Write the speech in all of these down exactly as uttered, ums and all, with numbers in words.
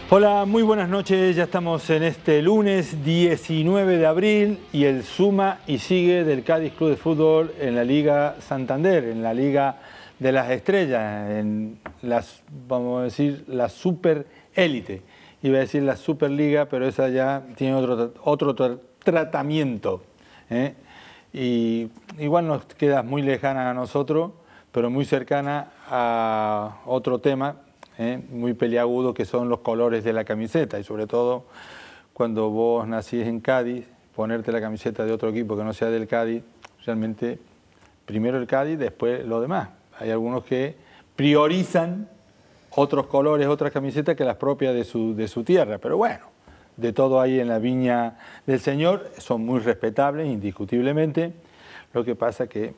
Hola, muy buenas noches. Ya estamos en este lunes diecinueve de abril y el suma y sigue del Cádiz Club de Fútbol en la Liga Santander, en la Liga de las Estrellas, en las, vamos a decir, la super élite. Iba a decir la Superliga, pero esa ya tiene otro, otro tra tratamiento, ¿eh? Y igual nos queda muy lejana a nosotros, pero muy cercana a otro tema, ¿eh? Muy peliagudo, que son los colores de la camiseta, y sobre todo cuando vos nacís en Cádiz, ponerte la camiseta de otro equipo que no sea del Cádiz, realmente primero el Cádiz, después lo demás. Hay algunos que priorizan otros colores, otras camisetas que las propias de su, de su tierra, pero bueno, de todo ahí en la viña del Señor, son muy respetables, indiscutiblemente. Lo que pasa que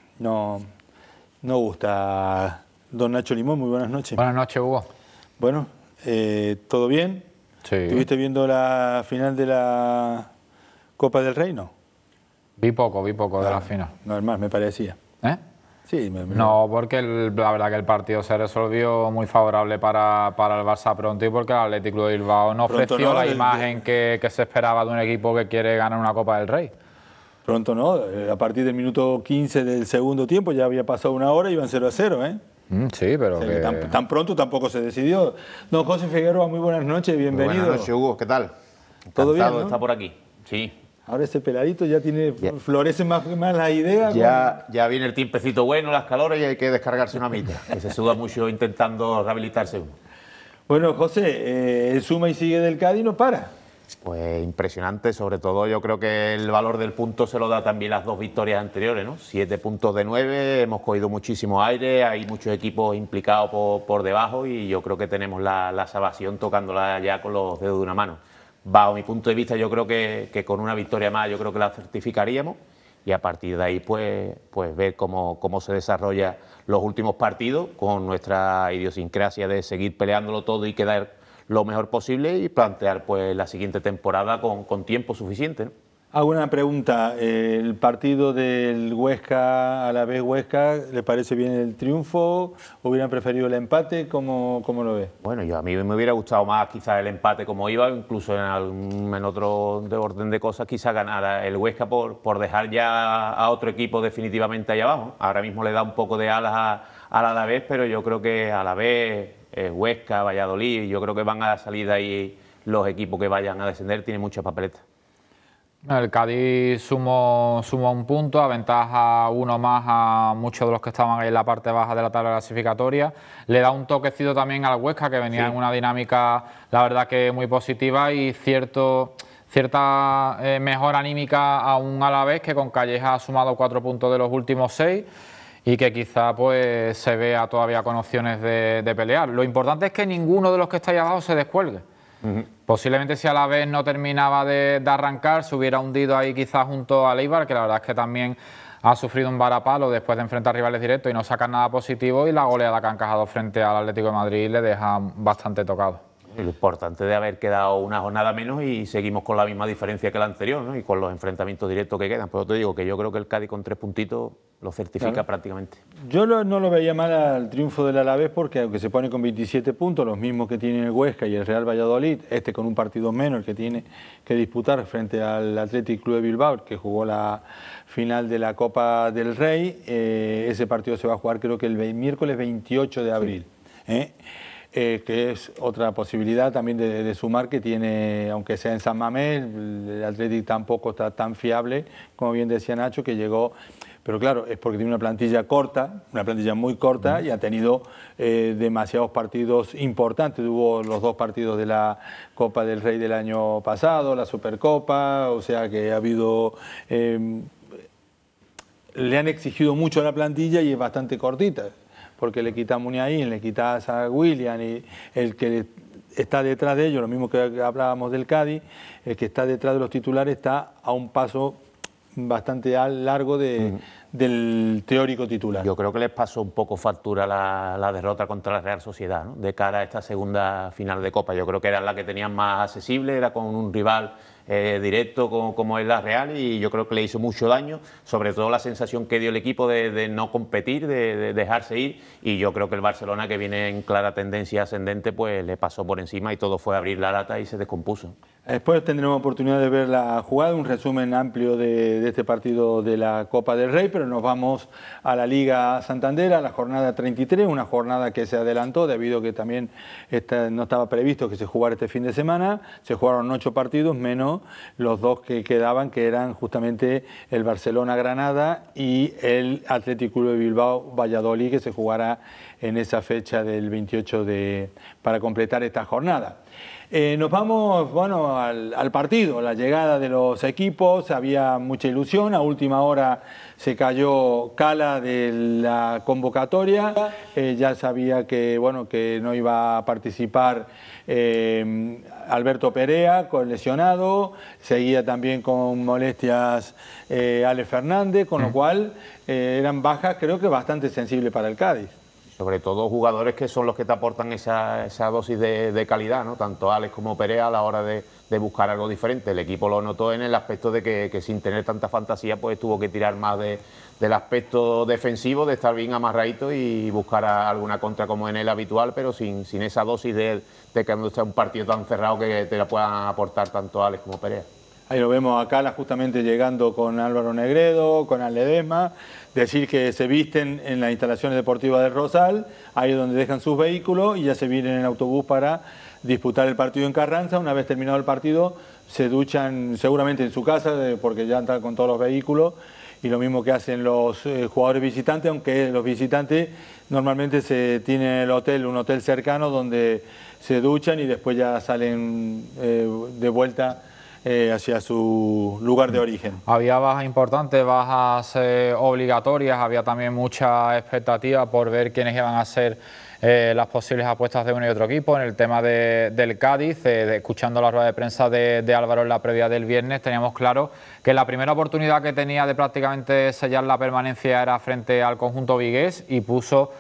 no, no gusta. Don Nacho Limón, muy buenas noches. Buenas noches, Hugo. Bueno, eh, ¿todo bien? Sí. ¿Estuviste viendo la final de la Copa del Rey, no? Vi poco, vi poco ah, de la final. No, es más, me parecía. ¿Eh? Sí, me, me... No, porque el, la verdad que el partido se resolvió muy favorable para, para el Barça pronto y porque el Athletic Club de Bilbao no Pronto ofreció no, la desde... imagen que, que se esperaba de un equipo que quiere ganar una Copa del Rey. Pronto no, a partir del minuto quince del segundo tiempo ya había pasado una hora y iban cero a cero, ¿eh? Mm, sí, pero o sea, que... que tan, tan pronto tampoco se decidió. Don José Figueroa, muy buenas noches, bienvenido. Muy buenas noches, Hugo, ¿qué tal? ¿Todo bien, ¿no? está por aquí, sí. Ahora ese peladito ya tiene, ya. florece más, más la idea. Ya, ya viene el tiempecito bueno, las calores y hay que descargarse una mitad, que se suda mucho intentando rehabilitarse uno. Bueno, José, eh, el suma y sigue del Cádiz no para. Pues impresionante, sobre todo yo creo que el valor del punto se lo da también las dos victorias anteriores, ¿no? Siete puntos de nueve, hemos cogido muchísimo aire, hay muchos equipos implicados por, por debajo y yo creo que tenemos la, la salvación tocándola ya con los dedos de una mano. Bajo mi punto de vista yo creo que, que con una victoria más yo creo que la certificaríamos y a partir de ahí pues, pues ver cómo, cómo se desarrollan los últimos partidos con nuestra idiosincrasia de seguir peleándolo todo y quedar lo mejor posible y plantear pues la siguiente temporada con, con tiempo suficiente, ¿no? Hago una pregunta, ¿el partido del Huesca, a la vez Huesca, le parece bien el triunfo? ¿Hubieran preferido el empate? ¿Cómo, cómo lo ves? Bueno, yo a mí me hubiera gustado más quizás el empate como iba, incluso en, algún, en otro de orden de cosas quizás ganara el Huesca por, por dejar ya a otro equipo definitivamente ahí abajo. Ahora mismo le da un poco de alas a, a la Alavés, pero yo creo que a la vez eh, Huesca, Valladolid, yo creo que van a salir de ahí los equipos que vayan a descender, tiene muchas papeletas. El Cádiz sumó, sumó un punto, aventaja uno más a muchos de los que estaban ahí en la parte baja de la tabla clasificatoria. Le da un toquecito también al Huesca, que venía sí. en una dinámica, la verdad que muy positiva y cierto, cierta eh, mejora anímica a un Alavés que con Calleja ha sumado cuatro puntos de los últimos seis y que quizá pues se vea todavía con opciones de, de pelear. Lo importante es que ninguno de los que está ahí abajo se descuelgue. Uh-huh. Posiblemente si a la vez no terminaba de, de arrancar, se hubiera hundido ahí quizás junto al Eibar, que la verdad es que también ha sufrido un varapalo después de enfrentar rivales directos y no sacar nada positivo, y la goleada que han encajado frente al Atlético de Madrid le deja bastante tocado. Y lo importante de haber quedado una jornada menos y seguimos con la misma diferencia que la anterior, ¿no? Y con los enfrentamientos directos que quedan. Pero te digo que yo creo que el Cádiz con tres puntitos lo certifica claro. prácticamente. Yo lo, no lo veía mal al triunfo del Alavés porque aunque se pone con veintisiete puntos, los mismos que tiene el Huesca y el Real Valladolid, este con un partido menos el que tiene que disputar frente al Athletic Club de Bilbao, que jugó la final de la Copa del Rey, eh, ese partido se va a jugar creo que el miércoles veintiocho de abril. Sí. ¿eh? Eh, que es otra posibilidad también de, de sumar que tiene, aunque sea en San Mamés, el Athletic tampoco está tan fiable, como bien decía Nacho, que llegó, pero claro, es porque tiene una plantilla corta, una plantilla muy corta, y ha tenido eh, demasiados partidos importantes. Hubo los dos partidos de la Copa del Rey del año pasado, la Supercopa, o sea que ha habido... Eh, le han exigido mucho a la plantilla y es bastante cortita, porque le quita a Muniain, le quitas a William y el que está detrás de ellos, lo mismo que hablábamos del Cádiz, el que está detrás de los titulares está a un paso bastante largo de, del teórico titular. Yo creo que les pasó un poco factura la, la derrota contra la Real Sociedad, ¿no? De cara a esta segunda final de Copa. Yo creo que era la que tenían más accesible, era con un rival eh, directo como, como es la Real, y yo creo que le hizo mucho daño, sobre todo la sensación que dio el equipo de, de no competir, de, de dejarse ir, y yo creo que el Barcelona, que viene en clara tendencia ascendente, pues le pasó por encima y todo fue a abrir la lata y se descompuso. Después tendremos oportunidad de ver la jugada, un resumen amplio de, de este partido de la Copa del Rey, pero nos vamos a la Liga Santander, a la jornada treinta y tres, una jornada que se adelantó debido a que también esta, no estaba previsto que se jugara este fin de semana. Se jugaron ocho partidos menos los dos que quedaban, que eran justamente el Barcelona-Granada y el Athletic Club de Bilbao-Valladolid, que se jugará en esa fecha del veintiocho de, para completar esta jornada. Eh, nos vamos bueno, al, al partido, la llegada de los equipos, había mucha ilusión, a última hora se cayó Cala de la convocatoria, eh, ya sabía que, bueno, que no iba a participar eh, Alberto Perea, con lesionado, seguía también con molestias eh, Ale Fernández, con lo cual eh, eran bajas creo que bastante sensibles para el Cádiz. Sobre todo jugadores que son los que te aportan esa, esa dosis de, de calidad, ¿no? Tanto Alex como Perea a la hora de, de buscar algo diferente. El equipo lo notó en el aspecto de que, que sin tener tanta fantasía pues tuvo que tirar más de, del aspecto defensivo, de estar bien amarradito y buscar a alguna contra como en el habitual, pero sin, sin esa dosis de, de que no sea un partido tan cerrado que te la puedan aportar tanto Alex como Perea. Ahí lo vemos a Cala justamente llegando con Álvaro Negredo, con Ledesma, decir que se visten en las instalaciones deportivas del Rosal, ahí es donde dejan sus vehículos y ya se vienen en autobús para disputar el partido en Carranza. Una vez terminado el partido se duchan seguramente en su casa porque ya están con todos los vehículos, y lo mismo que hacen los eh, jugadores visitantes, aunque los visitantes normalmente se tienen el hotel, un hotel cercano donde se duchan y después ya salen eh, de vuelta Eh, hacia su lugar de origen. Había bajas importantes, bajas eh, obligatorias, había también mucha expectativa por ver quiénes iban a ser eh, las posibles apuestas de uno y otro equipo. En el tema de, del Cádiz, eh, de, escuchando la rueda de prensa de, de Álvaro en la previa del viernes, teníamos claro que la primera oportunidad que tenía de prácticamente sellar la permanencia era frente al conjunto vigués, y puso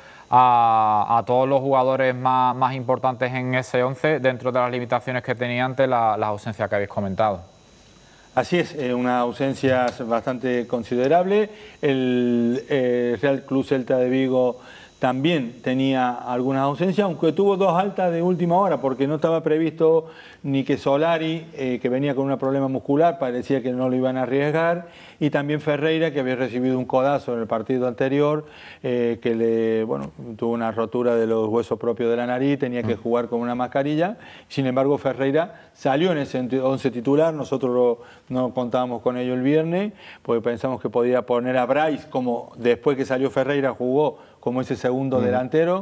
A, a todos los jugadores más, más importantes en ese once dentro de las limitaciones que tenía ante la, la ausencia que habéis comentado. Así es, eh, una ausencia bastante considerable. El eh, Real Club Celta de Vigo también tenía algunas ausencias, aunque tuvo dos altas de última hora, porque no estaba previsto ni que Solari, eh, que venía con un problema muscular, parecía que no lo iban a arriesgar, y también Ferreira, que había recibido un codazo en el partido anterior, eh, que le, bueno, tuvo una rotura de los huesos propios de la nariz, tenía que jugar con una mascarilla. Sin embargo, Ferreira salió en ese once titular, nosotros lo, no contábamos con ello el viernes, porque pensamos que podía poner a Brais, como después que salió Ferreira jugó como ese segundo mm. delantero,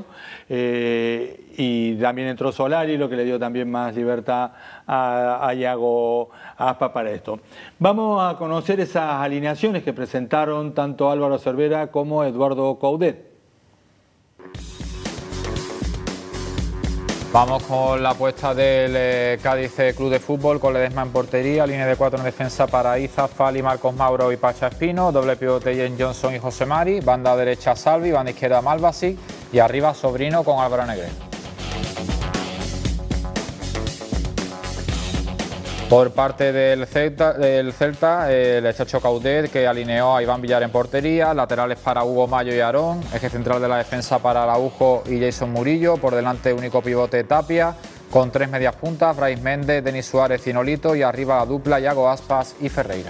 eh, y también entró Solari, lo que le dio también más libertad a, a Iago Aspas para esto. Vamos a conocer esas alineaciones que presentaron tanto Álvaro Cervera como Eduardo Coudet. Vamos con la apuesta del eh, Cádiz Club de Fútbol, con Ledesma en portería, línea de cuatro en defensa para Iza, Fali, Marcos Mauro y Pacha Espino, doble pivote Jen Johnson y José Mari, banda derecha Salvi, banda izquierda Malvasi y arriba Sobrino con Álvaro Negredo. Por parte del Celta, del Celta el Chacho Coudet, que alineó a Iván Villar en portería, laterales para Hugo Mayo y Aarón, eje central de la defensa para Araujo y Jason Murillo, por delante único pivote Tapia, con tres medias puntas, Brais Méndez, Denis Suárez y Nolito, y arriba la dupla Iago Aspas y Ferreira.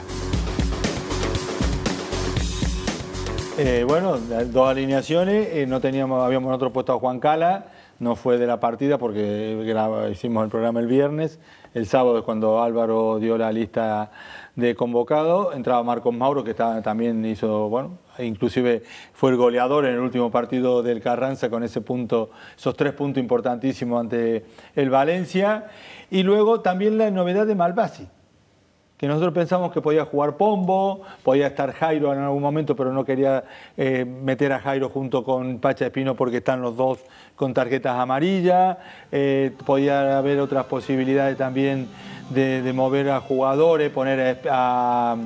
Eh, bueno, dos alineaciones, eh, no teníamos, habíamos nosotros puesto a Juan Cala, no fue de la partida porque graba, hicimos el programa el viernes. El sábado es cuando Álvaro dio la lista de convocados, entraba Marcos Mauro, que estaba, también hizo, bueno, inclusive fue el goleador en el último partido del Carranza con ese punto, esos tres puntos importantísimos ante el Valencia. Y luego también la novedad de Malvasi, que nosotros pensamos que podía jugar Pombo, podía estar Jairo en algún momento, pero no quería eh, meter a Jairo junto con Pacha Espino porque están los dos con tarjetas amarillas. Eh, podía haber otras posibilidades también de, de mover a jugadores, poner a, a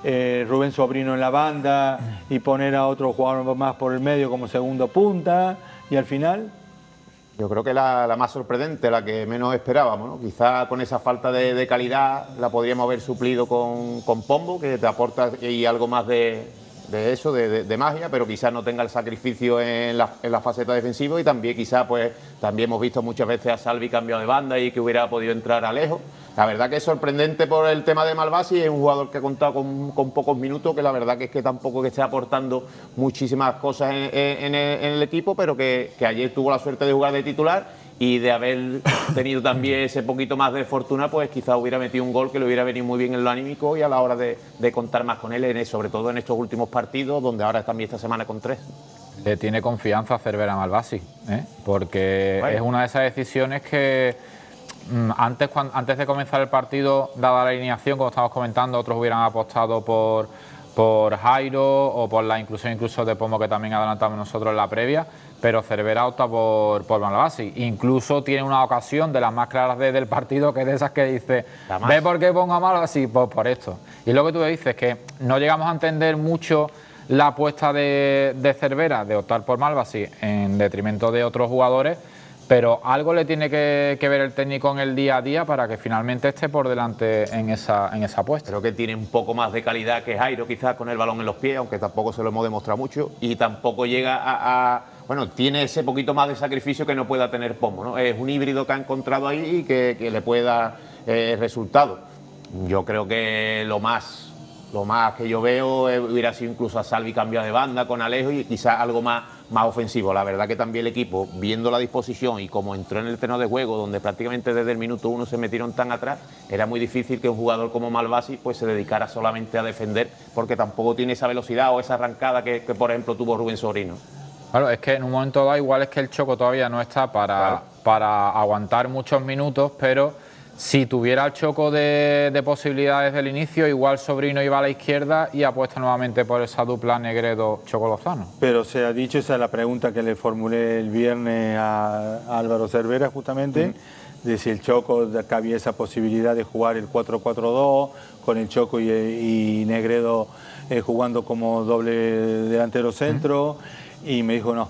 eh, Rubén Sobrino en la banda y poner a otro jugador más por el medio como segundo punta, y al final... Yo creo que la, la más sorprendente, la que menos esperábamos, ¿no? Quizá con esa falta de, de calidad la podríamos haber suplido con, con Pombo, que te aporta y algo más de, de eso, de, de, de magia, pero quizás no tenga el sacrificio en la, en la faceta defensiva, y también quizás pues también hemos visto muchas veces a Salvi cambiado de banda y que hubiera podido entrar Alejo. La verdad que es sorprendente por el tema de Malvasi, es un jugador que ha contado con, con pocos minutos, que la verdad que es que tampoco que esté aportando muchísimas cosas en, en, en el equipo, pero que, que ayer tuvo la suerte de jugar de titular y de haber tenido también ese poquito más de fortuna, pues quizás hubiera metido un gol que le hubiera venido muy bien en lo anímico y a la hora de, de contar más con él, en, sobre todo en estos últimos partidos, donde ahora también esta semana con tres. Le tiene confianza a Cervera Malvasi, ¿eh? Porque bueno, es una de esas decisiones que... Antes, cuando, antes de comenzar el partido, dada la alineación, como estamos comentando, otros hubieran apostado por, por Jairo o por la inclusión incluso de Pombo, que también adelantamos nosotros en la previa, pero Cervera opta por, por Malvasi. Incluso tiene una ocasión de las más claras de, del partido, que es de esas que dice, ¿ve por qué pongo a Malvasi? Pues por esto. Y lo que tú dices, que no llegamos a entender mucho la apuesta de, de Cervera de optar por Malvasi en detrimento de otros jugadores, pero algo le tiene que, que ver el técnico en el día a día para que finalmente esté por delante en esa, en esa apuesta. Creo que tiene un poco más de calidad que Jairo, quizás con el balón en los pies, aunque tampoco se lo hemos demostrado mucho, y tampoco llega a... a bueno, tiene ese poquito más de sacrificio que no pueda tener Pombo, ¿no? Es un híbrido que ha encontrado ahí y que, que le puede dar eh, resultado. Yo creo que lo más... Lo más que yo veo eh, hubiera sido incluso a Salvi cambiado de banda con Alejo y quizás algo más, más ofensivo. La verdad que también el equipo, viendo la disposición y como entró en el terreno de juego, donde prácticamente desde el minuto uno se metieron tan atrás, era muy difícil que un jugador como Malvasi pues se dedicara solamente a defender, porque tampoco tiene esa velocidad o esa arrancada que, que por ejemplo tuvo Rubén Sobrino. Claro, es que en un momento dado igual es que el Choco todavía no está para, claro. para aguantar muchos minutos, pero... Si tuviera el Choco de, de posibilidades del inicio, igual Sobrino iba a la izquierda y apuesta nuevamente por esa dupla Negredo-Choco Lozano. Pero se ha dicho, esa es la pregunta que le formulé el viernes a, a Álvaro Cervera justamente, mm. de si el Choco cabía esa posibilidad de jugar el cuatro cuatro dos con el Choco y, y Negredo eh, jugando como doble delantero centro, mm. y me dijo no,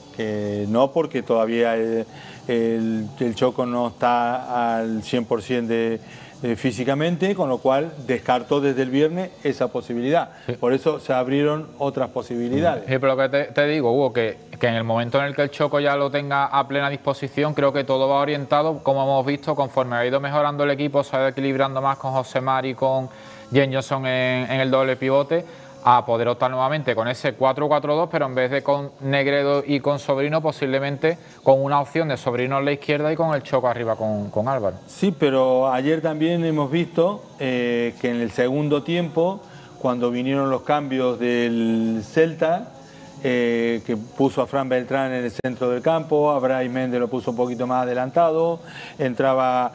que no, porque todavía... El, El, el Choco no está al cien por ciento de, de, físicamente, con lo cual descartó desde el viernes esa posibilidad. Sí. Por eso se abrieron otras posibilidades. Sí, pero lo que te, te digo, Hugo, que, que en el momento en el que el Choco ya lo tenga a plena disposición, creo que todo va orientado, como hemos visto, conforme ha ido mejorando el equipo, se ha ido equilibrando más con José Mari y con Jen Johnson en, en el doble pivote, a poder optar nuevamente con ese cuatro cuatro dos, pero en vez de con Negredo y con Sobrino, posiblemente con una opción de Sobrino en la izquierda y con el Choco arriba con, con Álvaro. Sí, pero ayer también hemos visto eh, que en el segundo tiempo, cuando vinieron los cambios del Celta, eh, que puso a Fran Beltrán en el centro del campo, a Brais Méndez lo puso un poquito más adelantado, entraba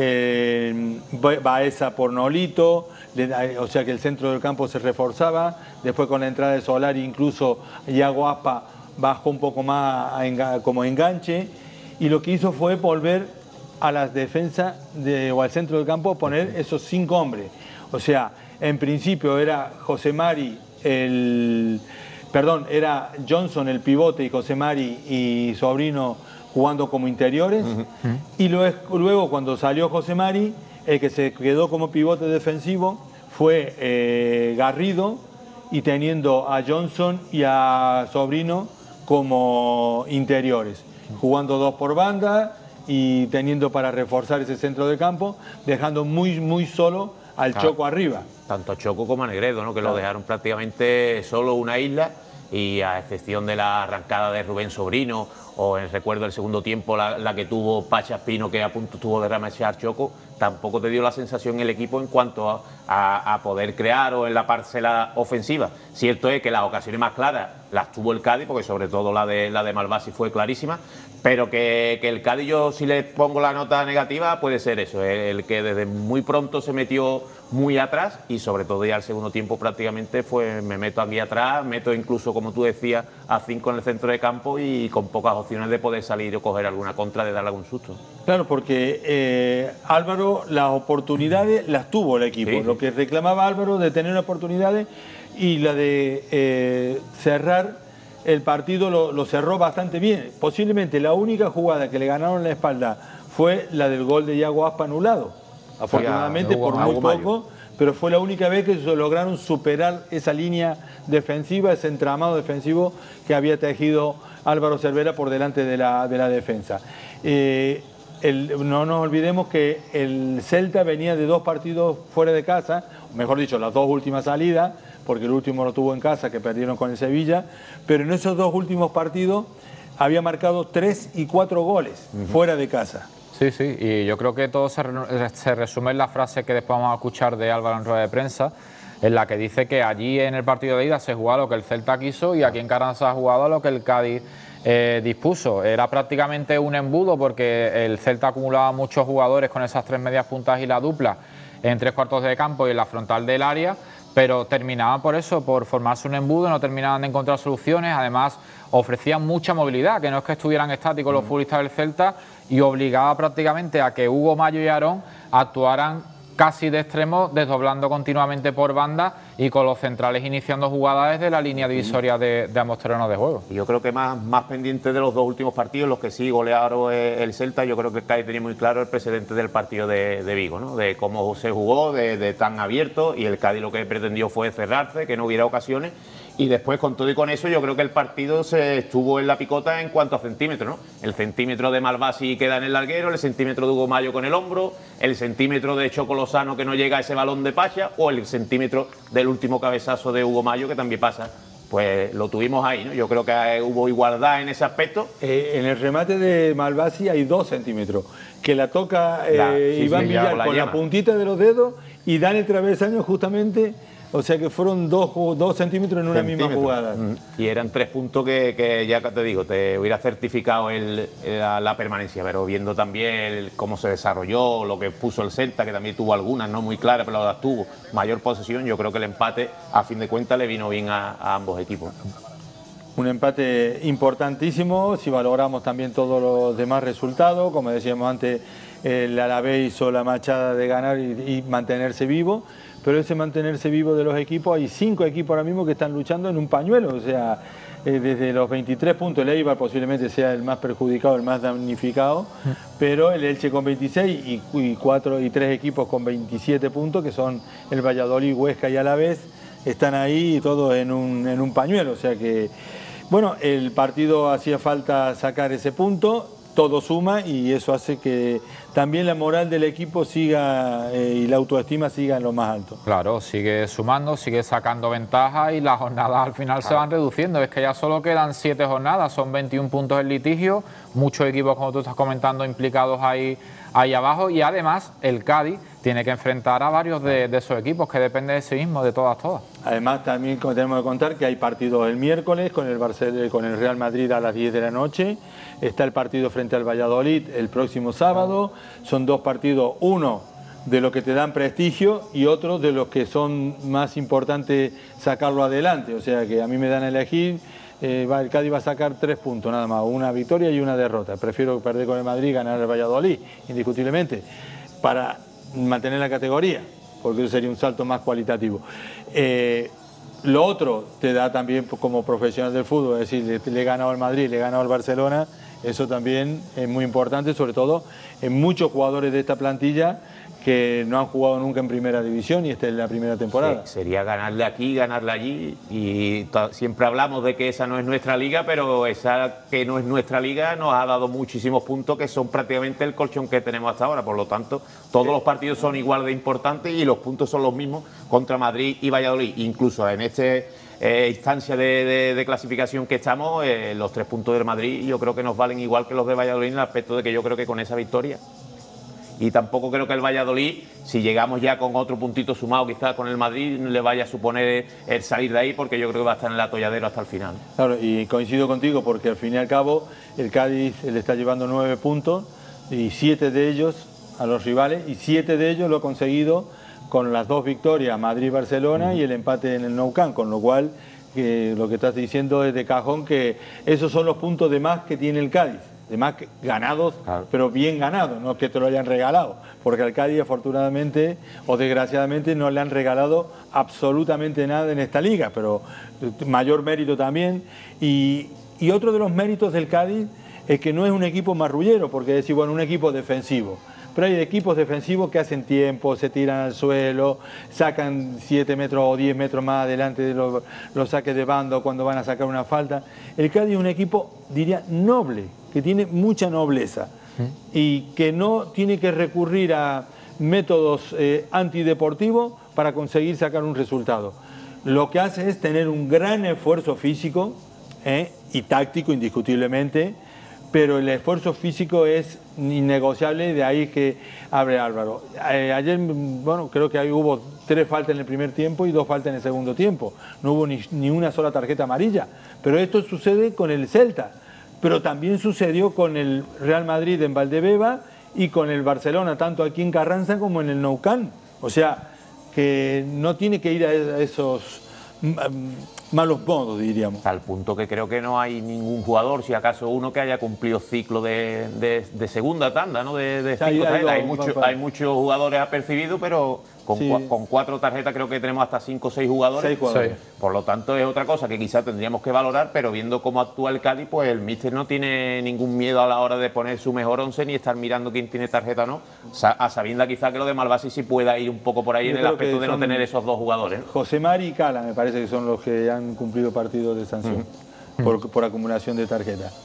eh, Baeza por Nolito, o sea que el centro del campo se reforzaba. Después con la entrada de Solari incluso Iago Aspa bajó un poco más a, como enganche, y lo que hizo fue volver a las defensas de, o al centro del campo, poner esos cinco hombres. O sea, en principio era José Mari el... Perdón, era Johnson el pivote y José Mari y Sobrino jugando como interiores. Uh-huh. Y luego, luego cuando salió José Mari, el que se quedó como pivote defensivo fue eh, Garrido, y teniendo a Johnson y a Sobrino como interiores, jugando dos por banda y teniendo para reforzar ese centro de campo, dejando muy, muy solo al claro. Choco arriba. Tanto a Choco como a Negredo, ¿no? Que claro. lo dejaron prácticamente solo una isla, y a excepción de la arrancada de Rubén Sobrino, o en recuerdo del segundo tiempo la, la que tuvo Pacha Espino, que a punto estuvo de remachar Choco, tampoco te dio la sensación el equipo en cuanto a, a, a poder crear o en la parcela ofensiva. Cierto es que las ocasiones más claras las tuvo el Cádiz, porque sobre todo la de, la de Malvasi fue clarísima, pero que, que el Cádiz, yo si le pongo la nota negativa, puede ser eso, el que desde muy pronto se metió muy atrás y sobre todo ya al segundo tiempo prácticamente fue me meto aquí atrás, meto incluso, como tú decías, a cinco en el centro de campo y con pocas opciones de poder salir o coger alguna contra, de darle algún susto. Claro, porque eh, Álvaro, las oportunidades las tuvo el equipo, sí. Lo que reclamaba Álvaro de tener oportunidades y la de eh, cerrar el partido lo, lo cerró bastante bien. Posiblemente la única jugada que le ganaron la espalda fue la del gol de Iago Aspa anulado. Afortunadamente, por muy poco, pero fue la única vez que lograron superar esa línea defensiva, ese entramado defensivo que había tejido Álvaro Cervera por delante de la, de la defensa. Eh, el, no nos olvidemos que el Celta venía de dos partidos fuera de casa, mejor dicho, las dos últimas salidas, porque el último lo tuvo en casa, que perdieron con el Sevilla, pero en esos dos últimos partidos había marcado tres y cuatro goles uh-huh. fuera de casa. Sí, sí, y yo creo que todo se, re se resume en la frase que después vamos a escuchar de Álvaro en rueda de prensa, en la que dice que allí en el partido de ida se jugaba lo que el Celta quiso y aquí en Carranza ha jugado lo que el Cádiz eh, dispuso. Era prácticamente un embudo porque el Celta acumulaba muchos jugadores con esas tres medias puntas y la dupla en tres cuartos de campo y en la frontal del área, pero terminaban por eso, por formarse un embudo, no terminaban de encontrar soluciones, además ofrecían mucha movilidad, que no es que estuvieran estáticos los futbolistas del Celta, y obligaba prácticamente a que Hugo, Mayo y Aarón actuaran casi de extremo, desdoblando continuamente por banda y con los centrales iniciando jugadas desde la línea divisoria de, de ambos terrenos de juego. Yo creo que más, más pendiente de los dos últimos partidos, los que sí golearon el Celta, yo creo que el Cádiz tenía muy claro el precedente del partido de, de Vigo, ¿no? De cómo se jugó, de, de tan abierto, y el Cádiz lo que pretendió fue cerrarse, que no hubiera ocasiones. Y después, con todo y con eso, yo creo que el partido se estuvo en la picota en cuanto a centímetros, ¿no? El centímetro de Malvasi queda en el larguero, el centímetro de Hugo Mayo con el hombro, el centímetro de Choco Lozano que no llega a ese balón de Pacha, o el centímetro del último cabezazo de Hugo Mayo que también pasa. Pues lo tuvimos ahí, ¿no? Yo creo que hubo igualdad en ese aspecto. Eh, en el remate de Malvasi hay dos centímetros, que la toca eh, la, sí, Iván sí, Villar la con llama. La puntita de los dedos y dan el travesaño justamente. O sea que fueron dos, dos centímetros en una misma jugada. Y eran tres puntos que, que ya te digo, te hubiera certificado el, la, la permanencia, pero viendo también el, cómo se desarrolló, lo que puso el Celta, que también tuvo algunas, no muy claras, pero las tuvo, mayor posesión, yo creo que el empate, a fin de cuentas, le vino bien a, a ambos equipos. Un empate importantísimo, si valoramos también todos los demás resultados, como decíamos antes, el Alavés hizo la machada de ganar y, y mantenerse vivo, pero ese mantenerse vivo de los equipos, hay cinco equipos ahora mismo que están luchando en un pañuelo, o sea, eh, desde los veintitrés puntos, el Eibar posiblemente sea el más perjudicado, el más damnificado, pero el Elche con veintiséis y, y cuatro y tres equipos con veintisiete puntos, que son el Valladolid, Huesca y Alavés, están ahí todos en un, en un pañuelo, o sea que, bueno, el partido hacía falta sacar ese punto, todo suma y eso hace que también la moral del equipo siga eh, y la autoestima siga en lo más alto. Claro, sigue sumando, sigue sacando ventaja y las jornadas al final claro. se van reduciendo. Es que ya solo quedan siete jornadas, son veintiún puntos en litigio, muchos equipos, como tú estás comentando, implicados ahí, ahí abajo, y además el Cádiz tiene que enfrentar a varios de, de esos equipos que dependen de sí mismo, de todas, todas. Además, también tenemos que contar que hay partidos el miércoles con el, Barcelona, con el Real Madrid a las diez de la noche, está el partido frente al Valladolid el próximo sábado, son dos partidos, uno de los que te dan prestigio y otro de los que son más importantes sacarlo adelante, o sea que a mí me dan a elegir, eh, va, el Cádiz va a sacar tres puntos nada más, una victoria y una derrota, prefiero perder con el Madrid y ganar el Valladolid, indiscutiblemente, para mantener la categoría, porque eso sería un salto más cualitativo. Eh, lo otro te da también como profesional del fútbol, es decir, le, le he ganado al Madrid, le he ganado al Barcelona, eso también es muy importante, sobre todo en muchos jugadores de esta plantilla que no han jugado nunca en primera división y esta es la primera temporada. Sí, sería ganarle aquí, ganarle allí y siempre hablamos de que esa no es nuestra liga, pero esa que no es nuestra liga nos ha dado muchísimos puntos que son prácticamente el colchón que tenemos hasta ahora, por lo tanto todos los partidos son igual de importantes y los puntos son los mismos contra Madrid y Valladolid, incluso en este eh, instancia de, de, de clasificación que estamos, eh, los tres puntos del Madrid yo creo que nos valen igual que los de Valladolid en el aspecto de que yo creo que con esa victoria y tampoco creo que el Valladolid, si llegamos ya con otro puntito sumado quizás con el Madrid, le vaya a suponer el salir de ahí, porque yo creo que va a estar en el atolladero hasta el final. Claro, y coincido contigo porque al fin y al cabo el Cádiz le está llevando nueve puntos y siete de ellos a los rivales, y siete de ellos lo ha conseguido con las dos victorias, Madrid-Barcelona mm. y el empate en el Nou Camp, con lo cual que lo que estás diciendo es de cajón que esos son los puntos de más que tiene el Cádiz, de más que ganados, claro. pero bien ganados, no es que te lo hayan regalado, porque al Cádiz afortunadamente o desgraciadamente no le han regalado absolutamente nada en esta liga, pero mayor mérito también. Y, y otro de los méritos del Cádiz es que no es un equipo marrullero, porque es decir, bueno, un equipo defensivo. Pero hay equipos defensivos que hacen tiempo, se tiran al suelo, sacan siete metros o diez metros más adelante de los, los saques de bando cuando van a sacar una falta. El Cádiz es un equipo, diría, noble, que tiene mucha nobleza ¿Mm? y que no tiene que recurrir a métodos eh, antideportivos para conseguir sacar un resultado. Lo que hace es tener un gran esfuerzo físico eh, y táctico, indiscutiblemente, pero el esfuerzo físico es innegociable, de ahí que abre Álvaro. Eh, ayer, bueno, creo que ahí hubo tres faltas en el primer tiempo y dos faltas en el segundo tiempo. No hubo ni, ni una sola tarjeta amarilla. Pero esto sucede con el Celta, pero también sucedió con el Real Madrid en Valdebeba y con el Barcelona, tanto aquí en Carranza como en el Nou Camp. O sea, que no tiene que ir a esos malos modos, diríamos. Al punto que creo que no hay ningún jugador, si acaso uno, que haya cumplido ciclo de, de, de segunda tanda, ¿no? De, de cinco hay, tarjetas. Hay, hay, mucho, hay muchos jugadores apercibidos, pero con, sí. cu con cuatro tarjetas creo que tenemos hasta cinco o seis jugadores. Seis jugadores. Sí. Por lo tanto, es otra cosa que quizás tendríamos que valorar, pero viendo cómo actúa el Cádiz, pues el míster no tiene ningún miedo a la hora de poner su mejor once ni estar mirando quién tiene tarjeta o no, a sabienda quizás que lo de Malvasi sí pueda ir un poco por ahí. Yo en el aspecto de no tener esos dos jugadores. José Mari y Cala me parece que son los que han cumplido partidos de sanción uh-huh. por, por acumulación de tarjetas.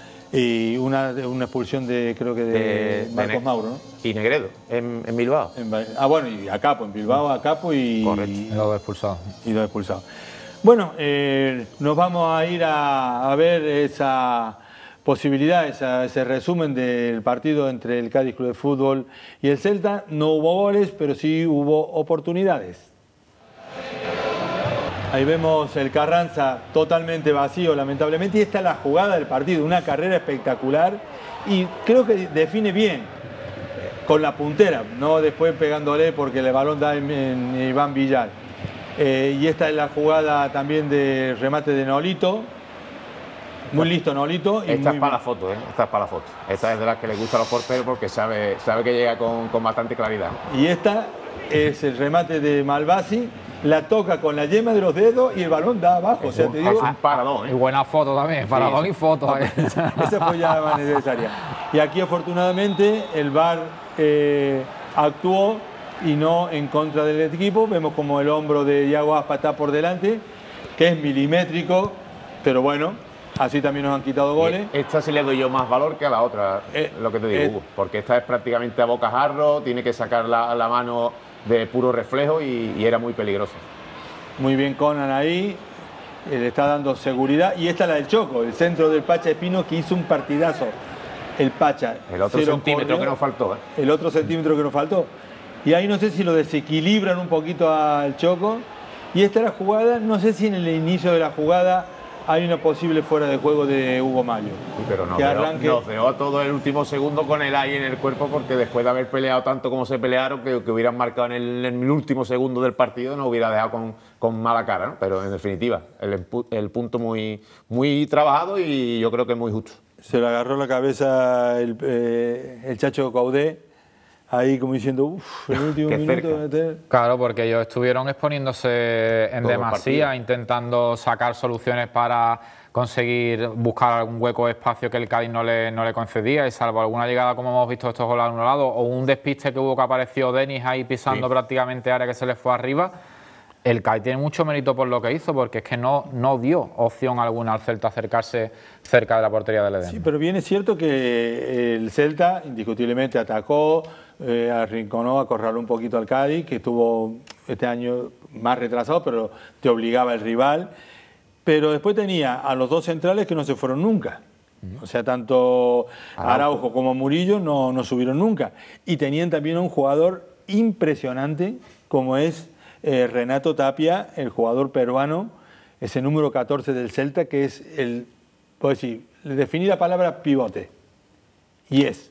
Y una, una expulsión de, creo que de, de Marcos de Mauro, ¿no? Y Negredo, en, en Bilbao. En, ah, bueno, y a Capo, en Bilbao a Capo y... Correcto, y dos expulsados. Y dos expulsados. Bueno, eh, nos vamos a ir a, a ver esa posibilidad, esa, ese resumen del partido entre el Cádiz Club de Fútbol y el Celta. No hubo goles, pero sí hubo oportunidades. Ahí vemos el Carranza totalmente vacío, lamentablemente, y esta es la jugada del partido, una carrera espectacular y creo que define bien con la puntera, no después pegándole porque el balón da en, en Iván Villar. Eh, y esta es la jugada también de remate de Nolito, muy listo Nolito. Y esta muy es para la foto, ¿eh? Esta es para la foto. Esta es de las que le gusta a los porteros porque sabe, sabe que llega con, con bastante claridad. Y esta es el remate de Malvasi. La toca con la yema de los dedos y el balón da abajo. O sea, te digo, es un paradón, ¿eh? Y buena foto también, paradón sí. y foto. ¿eh? Esa fue ya más necesaria. Y aquí afortunadamente el V A R eh, actuó y no en contra del equipo. Vemos como el hombro de Iago Aspa está por delante, que es milimétrico, pero bueno, así también nos han quitado goles. Esta sí le doy yo más valor que a la otra, eh, lo que te digo, eh, Hugo, porque esta es prácticamente a bocajarro, tiene que sacar la, la mano de puro reflejo y, y era muy peligroso. Muy bien Conan ahí, eh, le está dando seguridad. Y esta es la del Choco, el centro del Pacha Espino, que hizo un partidazo. El Pacha. El otro centímetro corrió, que nos faltó. ¿eh? El otro centímetro que nos faltó. Y ahí no sé si lo desequilibran un poquito al Choco. Y esta es la jugada, no sé si en el inicio de la jugada hay una posible fuera de juego de Hugo Mayo. Sí, pero nos, que dejó, arranque... nos dejó todo el último segundo con el aire en el cuerpo, porque después de haber peleado tanto como se pelearon, que, que hubieran marcado en el, en el último segundo del partido, nos hubiera dejado con, con mala cara, ¿no? Pero en definitiva, el, el punto muy, muy trabajado y yo creo que muy justo. Se le agarró la cabeza el, eh, el Chacho Caudé, ahí como diciendo, uff, el último minuto. De... Claro, porque ellos estuvieron exponiéndose en todo demasía, intentando sacar soluciones para conseguir buscar algún hueco de espacio que el Cádiz no le, no le concedía, y salvo alguna llegada, como hemos visto estos goles anulados, o un despiste que hubo que apareció Denis ahí pisando sí. prácticamente área que se le fue arriba. El Cádiz tiene mucho mérito por lo que hizo, porque es que no, no dio opción alguna al Celta acercarse cerca de la portería del Edén. Sí, pero bien es cierto que el Celta indiscutiblemente atacó, eh, arrinconó, acorraló un poquito al Cádiz, que estuvo este año más retrasado, pero te obligaba el rival. Pero después tenía a los dos centrales que no se fueron nunca, O sea, tanto Araujo como Murillo no, no subieron nunca. Y tenían también un jugador impresionante como es eh, Renato Tapia, el jugador peruano, ese número catorce del Celta, que es el, puedo decir, le definí la palabra pivote. Y es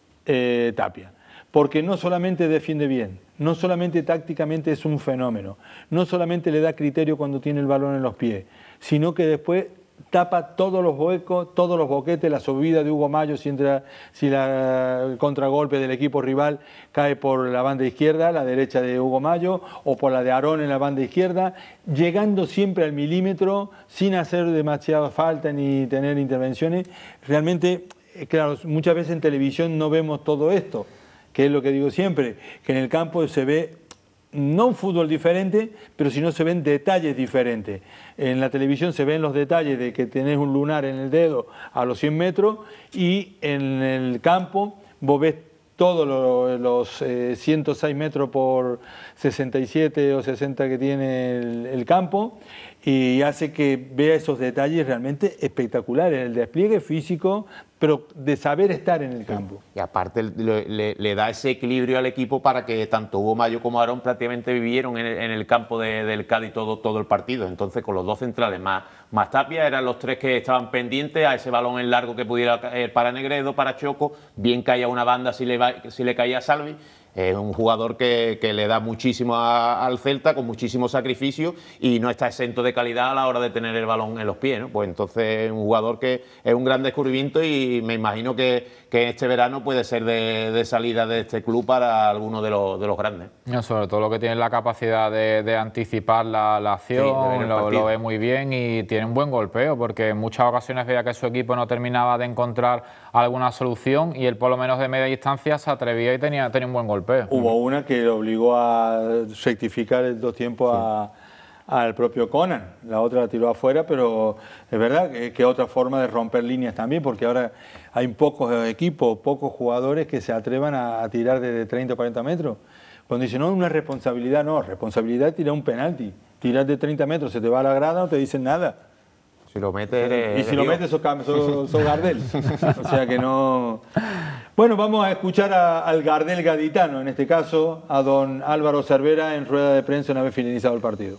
eh, Tapia. Porque no solamente defiende bien, no solamente tácticamente es un fenómeno, no solamente le da criterio cuando tiene el balón en los pies, sino que después tapa todos los huecos, todos los boquetes, la subida de Hugo Mayo si, entra, si la, el contragolpe del equipo rival cae por la banda izquierda, la derecha de Hugo Mayo, o por la de Aarón en la banda izquierda, llegando siempre al milímetro, sin hacer demasiada falta ni tener intervenciones. Realmente, claro, muchas veces en televisión no vemos todo esto, que es lo que digo siempre, que en el campo se ve no un fútbol diferente, pero si no se ven detalles diferentes. En la televisión se ven los detalles de que tenés un lunar en el dedo a los cien metros y en el campo vos ves todos los, los eh, ciento seis metros por sesenta y siete o sesenta que tiene el, el campo, y hace que vea esos detalles realmente espectaculares, el despliegue físico, pero de saber estar en el campo. Y aparte le, le, le da ese equilibrio al equipo para que tanto Hugo Mayo como Aarón prácticamente vivieron en el, en el campo de, del Cádiz todo, todo el partido. Entonces, con los dos centrales más, más Tapia, eran los tres que estaban pendientes a ese balón en largo que pudiera caer para Negredo, para Choco, bien caía una banda si le, va, si le caía a Salvi. Es un jugador que, que le da muchísimo a, al Celta, con muchísimo sacrificio, y no está exento de calidad a la hora de tener el balón en los pies, ¿no? Pues entonces es un jugador que es un gran descubrimiento, y me imagino que, que este verano puede ser de, de salida de este club para alguno de los, de los grandes. No, sobre todo lo que tiene la capacidad de, de anticipar la, la acción, sí, lo, lo ve muy bien y tiene un buen golpeo, porque en muchas ocasiones veía que su equipo no terminaba de encontrar alguna solución y él por lo menos de media distancia se atrevía y tenía, tenía un buen golpeo. Hubo una que le obligó a rectificar el dos tiempos sí. a, al propio Conan, la otra la tiró afuera, pero es verdad que, que otra forma de romper líneas también, porque ahora hay pocos equipos, pocos jugadores que se atrevan a, a tirar desde treinta o cuarenta metros. Cuando dicen, no, una responsabilidad, no, responsabilidad es tirar un penalti, tirar de treinta metros, se te va a la grada, no te dicen nada. Si lo metes, eres, y si lo metes, sos, sos, sos Gardel. O sea que no... Bueno, vamos a escuchar a, al Gardel gaditano, en este caso, a don Álvaro Cervera en rueda de prensa una vez finalizado el partido.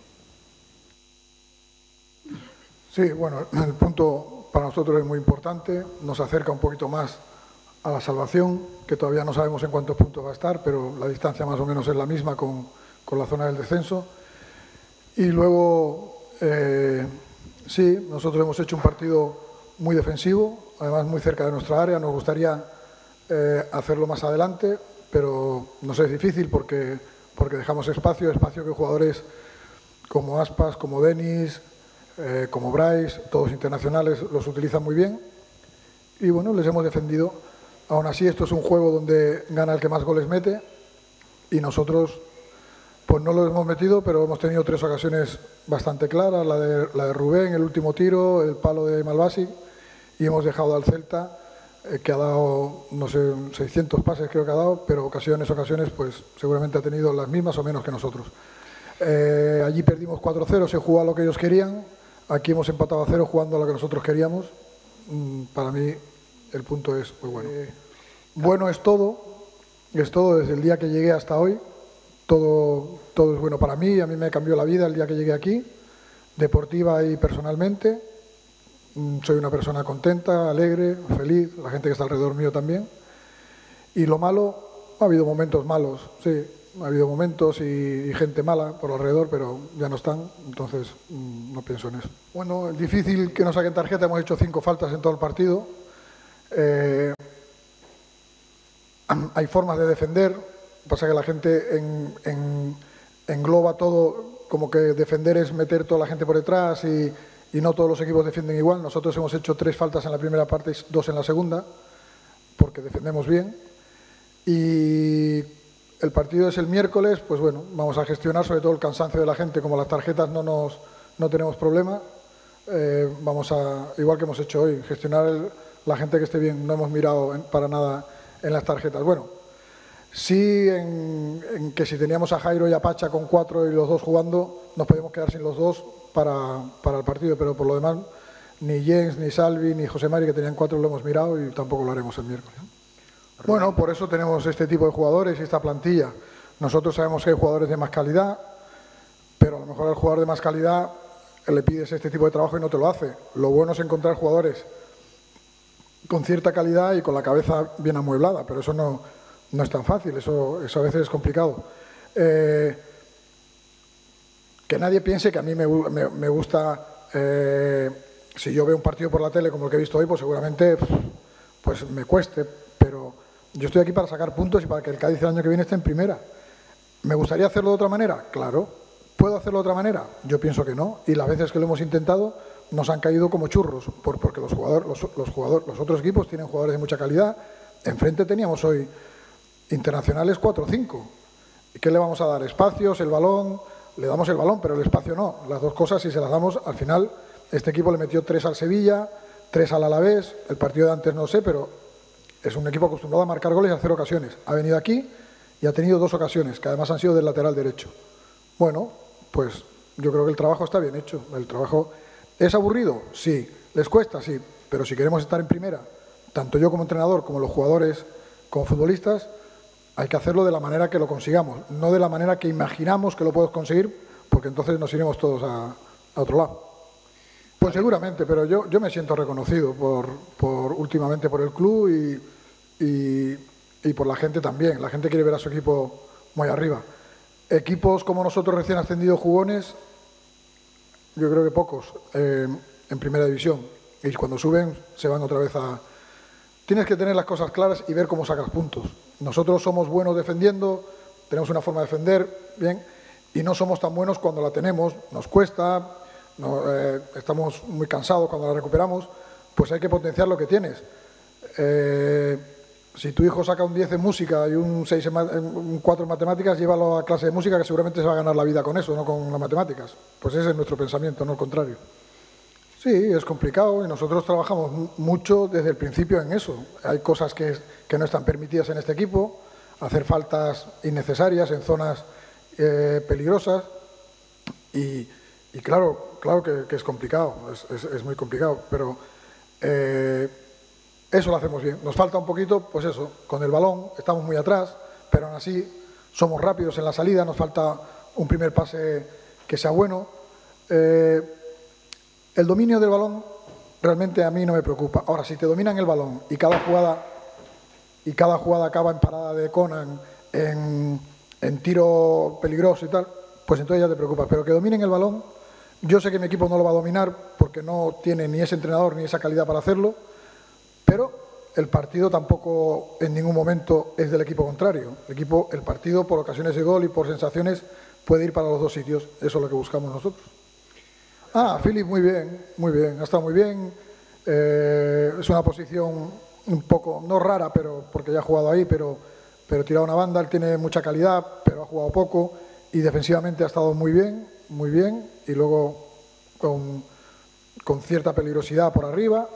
Sí, bueno, el punto para nosotros es muy importante, nos acerca un poquito más a la salvación, que todavía no sabemos en cuántos puntos va a estar, pero la distancia más o menos es la misma con, con la zona del descenso. Y luego... Eh, Sí, nosotros hemos hecho un partido muy defensivo, además muy cerca de nuestra área. Nos gustaría eh, hacerlo más adelante, pero nos es difícil porque, porque dejamos espacio, espacio que jugadores como Aspas, como Denis, eh, como Bryce, todos internacionales, los utilizan muy bien. Y bueno, les hemos defendido. Aún así, esto es un juego donde gana el que más goles mete y nosotros... Pues no lo hemos metido, pero hemos tenido tres ocasiones bastante claras, la de, la de Rubén, el último tiro, el palo de Malbasi, y hemos dejado al Celta, eh, que ha dado, no sé, seiscientos pases creo que ha dado, pero ocasiones, ocasiones, pues seguramente ha tenido las mismas o menos que nosotros. Eh, allí perdimos cuatro cero, se jugó a lo que ellos querían, aquí hemos empatado a cero jugando a lo que nosotros queríamos. Mm, para mí el punto es muy bueno. Eh, bueno es todo, es todo desde el día que llegué hasta hoy. Todo, todo es bueno para mí, a mí me cambió la vida el día que llegué aquí, deportiva y personalmente. Soy una persona contenta, alegre, feliz, la gente que está alrededor mío también. Y lo malo, ha habido momentos malos, sí, ha habido momentos y, y gente mala por alrededor, pero ya no están, entonces mmm, no pienso en eso. Bueno, difícil que nos saquen tarjeta, hemos hecho cinco faltas en todo el partido. Eh, hay formas de defender. Pasa que la gente en, en, engloba todo, como que defender es meter toda la gente por detrás y, y no todos los equipos defienden igual. Nosotros hemos hecho tres faltas en la primera parte y dos en la segunda, porque defendemos bien. Y el partido es el miércoles, pues bueno, vamos a gestionar sobre todo el cansancio de la gente. Como las tarjetas no, nos, no tenemos problema, eh, vamos a, igual que hemos hecho hoy, gestionar el, la gente que esté bien. No hemos mirado en, para nada en las tarjetas. Bueno. Sí, en, en que si teníamos a Jairo y a Pacha con cuatro y los dos jugando, nos podíamos quedar sin los dos para, para el partido, pero por lo demás ni Jens, ni Salvi, ni José Mari, que tenían cuatro, lo hemos mirado y tampoco lo haremos el miércoles. Bueno, por eso tenemos este tipo de jugadores y esta plantilla. Nosotros sabemos que hay jugadores de más calidad, pero a lo mejor al jugador de más calidad le pides este tipo de trabajo y no te lo hace. Lo bueno es encontrar jugadores con cierta calidad y con la cabeza bien amueblada, pero eso no, no es tan fácil, eso, eso a veces es complicado. Eh, que nadie piense que a mí me, me, me gusta, eh, si yo veo un partido por la tele como el que he visto hoy, pues seguramente pues me cueste, pero yo estoy aquí para sacar puntos y para que el Cádiz el año que viene esté en primera. ¿Me gustaría hacerlo de otra manera? Claro. ¿Puedo hacerlo de otra manera? Yo pienso que no, y las veces que lo hemos intentado nos han caído como churros, por, porque los, jugador, los, los, jugador, los otros equipos tienen jugadores de mucha calidad. Enfrente teníamos hoy internacionales cuatro o cinco. ¿Y qué le vamos a dar? Espacios, el balón, le damos el balón, pero el espacio no. Las dos cosas, si se las damos, al final este equipo le metió tres al Sevilla, tres al Alavés, el partido de antes no sé, pero es un equipo acostumbrado a marcar goles y a hacer ocasiones. Ha venido aquí y ha tenido dos ocasiones, que además han sido del lateral derecho. Bueno, pues yo creo que el trabajo está bien hecho. El trabajo es aburrido, sí. Les cuesta, sí. Pero si queremos estar en primera, tanto yo como entrenador, como los jugadores, como futbolistas, hay que hacerlo de la manera que lo consigamos, no de la manera que imaginamos que lo podemos conseguir, porque entonces nos iremos todos a, a otro lado. Pues seguramente, pero yo, yo me siento reconocido por, por últimamente por el club y, y, y por la gente también. La gente quiere ver a su equipo muy arriba. Equipos como nosotros recién ascendidos jugones, yo creo que pocos eh, en primera división. Y cuando suben se van otra vez a... Tienes que tener las cosas claras y ver cómo sacas puntos. Nosotros somos buenos defendiendo, tenemos una forma de defender bien, y no somos tan buenos cuando la tenemos, nos cuesta, no, eh, estamos muy cansados cuando la recuperamos, pues hay que potenciar lo que tienes. Eh, Si tu hijo saca un diez en música y un, seis en, un cuatro en matemáticas, llévalo a clase de música, que seguramente se va a ganar la vida con eso, no con las matemáticas. Pues ese es nuestro pensamiento, no el contrario. Sí, es complicado y nosotros trabajamos mucho desde el principio en eso. Hay cosas que, que no están permitidas en este equipo, hacer faltas innecesarias en zonas eh, peligrosas y, y claro, claro que, que es complicado, es, es, es muy complicado, pero... Eh, Eso lo hacemos bien. Nos falta un poquito, pues eso, con el balón, estamos muy atrás, pero aún así somos rápidos en la salida, nos falta un primer pase que sea bueno. Eh, el dominio del balón realmente a mí no me preocupa. Ahora, si te dominan el balón y cada jugada, y cada jugada acaba en parada de Conan, en, en tiro peligroso y tal, pues entonces ya te preocupas. Pero que dominen el balón, yo sé que mi equipo no lo va a dominar porque no tiene ni ese entrenador ni esa calidad para hacerlo. Pero el partido tampoco en ningún momento es del equipo contrario. El, equipo, el partido, por ocasiones de gol y por sensaciones, puede ir para los dos sitios. Eso es lo que buscamos nosotros. Ah, Philip, muy bien, muy bien. Ha estado muy bien. Eh, es una posición un poco, no rara, pero porque ya ha jugado ahí, pero, pero tirado una banda. Él tiene mucha calidad, pero ha jugado poco. Y defensivamente ha estado muy bien, muy bien. Y luego con, con cierta peligrosidad por arriba.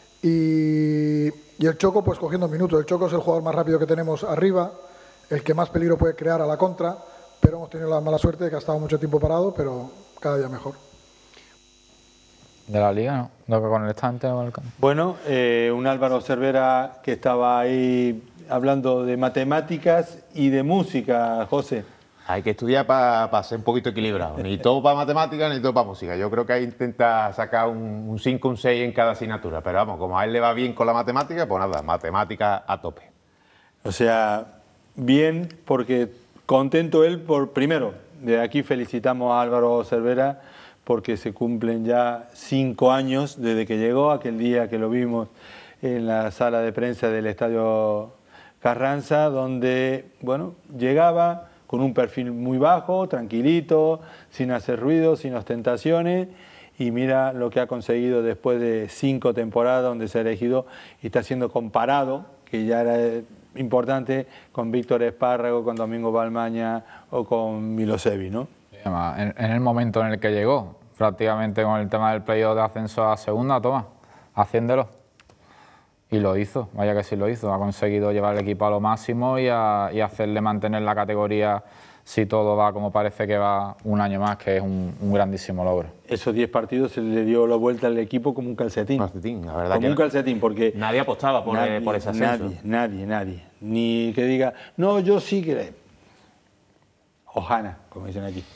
Y, y el Choco pues cogiendo minutos. El Choco es el jugador más rápido que tenemos arriba, el que más peligro puede crear a la contra, pero hemos tenido la mala suerte de que ha estado mucho tiempo parado, pero cada día mejor. De la Liga, ¿no? ¿Lo que con el estante o el campo? Bueno, eh, un Álvaro Cervera que estaba ahí hablando de matemáticas y de música, José. Hay que estudiar para pa ser un poquito equilibrado. Ni todo para matemáticas, ni todo para música. Yo creo que ahí intenta sacar un cinco, un seis en cada asignatura. Pero vamos, como a él le va bien con la matemática, pues nada, matemática a tope. O sea, bien, porque contento él por, primero, de aquí felicitamos a Álvaro Cervera porque se cumplen ya cinco años desde que llegó, aquel día que lo vimos en la sala de prensa del Estadio Carranza, donde, bueno, llegaba con un perfil muy bajo, tranquilito, sin hacer ruido, sin ostentaciones, y mira lo que ha conseguido después de cinco temporadas donde se ha elegido y está siendo comparado, que ya era importante, con Víctor Espárrago, con Domingo Balmaña o con Milosevic, ¿no? En, en el momento en el que llegó, prácticamente con el tema del playoff de ascenso a segunda, toma, haciéndolo. Y lo hizo, vaya que sí lo hizo, ha conseguido llevar el equipo a lo máximo y, a, y hacerle mantener la categoría si todo va como parece que va, un año más, que es un, un grandísimo logro. Esos diez partidos se le dio la vuelta al equipo como un calcetín. calcetín la verdad como que un calcetín, porque nadie apostaba por, nadie, por ese ascenso. Nadie, nadie, nadie. Ni que diga, no, yo sí que... Ojana, como dicen aquí.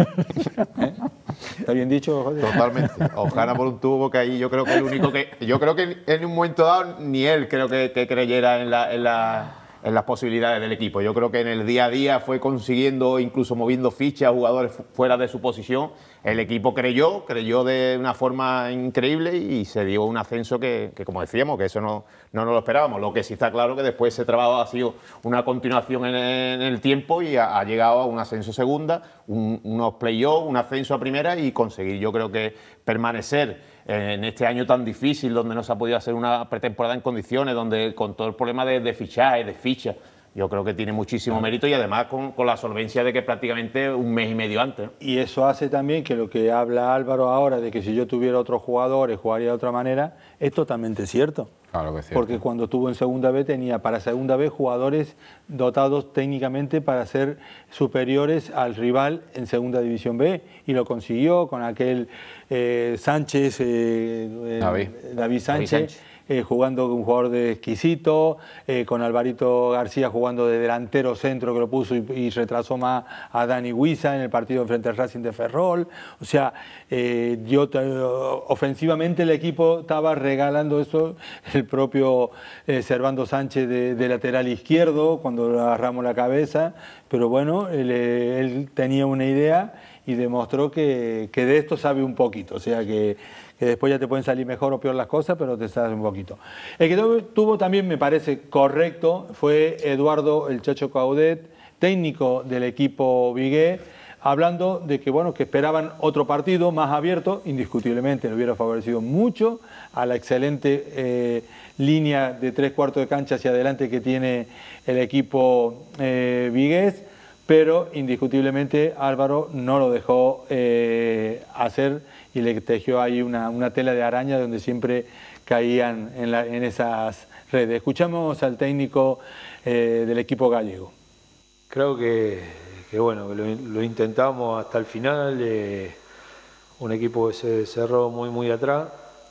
¿Eh? ¿Está bien dicho, José? Totalmente. Ojana por un tubo, que ahí yo creo que el único que... Yo creo que en un momento dado ni él creo que, que creyera en la... En la en las posibilidades del equipo. Yo creo que en el día a día fue consiguiendo, incluso moviendo fichas, jugadores fuera de su posición. El equipo creyó, creyó de una forma increíble y se dio un ascenso que, que como decíamos, que eso no, no nos lo esperábamos. Lo que sí está claro que después ese trabajo ha sido una continuación en el, en el tiempo y ha, ha llegado a un ascenso segunda, un, unos play-offs, un ascenso a primera y conseguir, yo creo que permanecer en este año tan difícil, donde no se ha podido hacer una pretemporada en condiciones, donde con todo el problema de, de fichaje, de ficha, yo creo que tiene muchísimo mérito y además con, con la solvencia de que prácticamente un mes y medio antes, ¿no? Y eso hace también que lo que habla Álvaro ahora, de que si yo tuviera otros jugadores jugaría de otra manera, es totalmente cierto. Claro que sí. Porque cuando estuvo en Segunda B tenía para Segunda B jugadores dotados técnicamente para ser superiores al rival en Segunda División B y lo consiguió con aquel eh, Sánchez, eh, David. David Sánchez. David Sánchez. Eh, jugando con un jugador de exquisito, eh, con Alvarito García jugando de delantero centro que lo puso y, y retrasó más a Dani Huiza en el partido frente al Racing de Ferrol. O sea, eh, yo, ofensivamente el equipo estaba regalando eso, el propio eh, Servando Sánchez de, de lateral izquierdo cuando le agarramos la cabeza, pero bueno, él, él tenía una idea y demostró que, que de esto sabe un poquito, o sea que que después ya te pueden salir mejor o peor las cosas, pero te sabes un poquito. El que tuvo también, me parece correcto, fue Eduardo el Chacho Caudet, técnico del equipo Vigués, hablando de que, bueno, que esperaban otro partido más abierto, indiscutiblemente le hubiera favorecido mucho a la excelente eh, línea de tres cuartos de cancha hacia adelante que tiene el equipo eh, Vigués, pero indiscutiblemente Álvaro no lo dejó eh, hacer y le tejió ahí una, una tela de araña donde siempre caían en, la, en esas redes. Escuchamos al técnico eh, del equipo gallego. Creo que, que bueno, que lo, lo intentamos hasta el final, eh, un equipo que se cerró muy muy atrás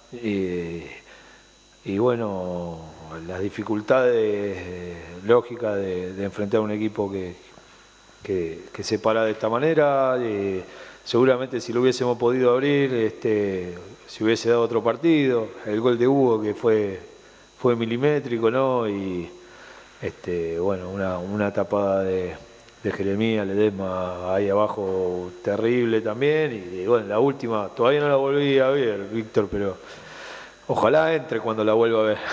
y, y bueno, las dificultades eh, lógicas de, de enfrentar a un equipo que, que, que se para de esta manera. Eh, Seguramente si lo hubiésemos podido abrir, este, si hubiese dado otro partido, el gol de Hugo que fue, fue milimétrico, ¿no? Y este, bueno, una, una tapada de, de Jeremías Ledesma ahí abajo terrible también. Y, y bueno, la última, todavía no la volví a ver, Víctor, pero ojalá entre cuando la vuelva a ver.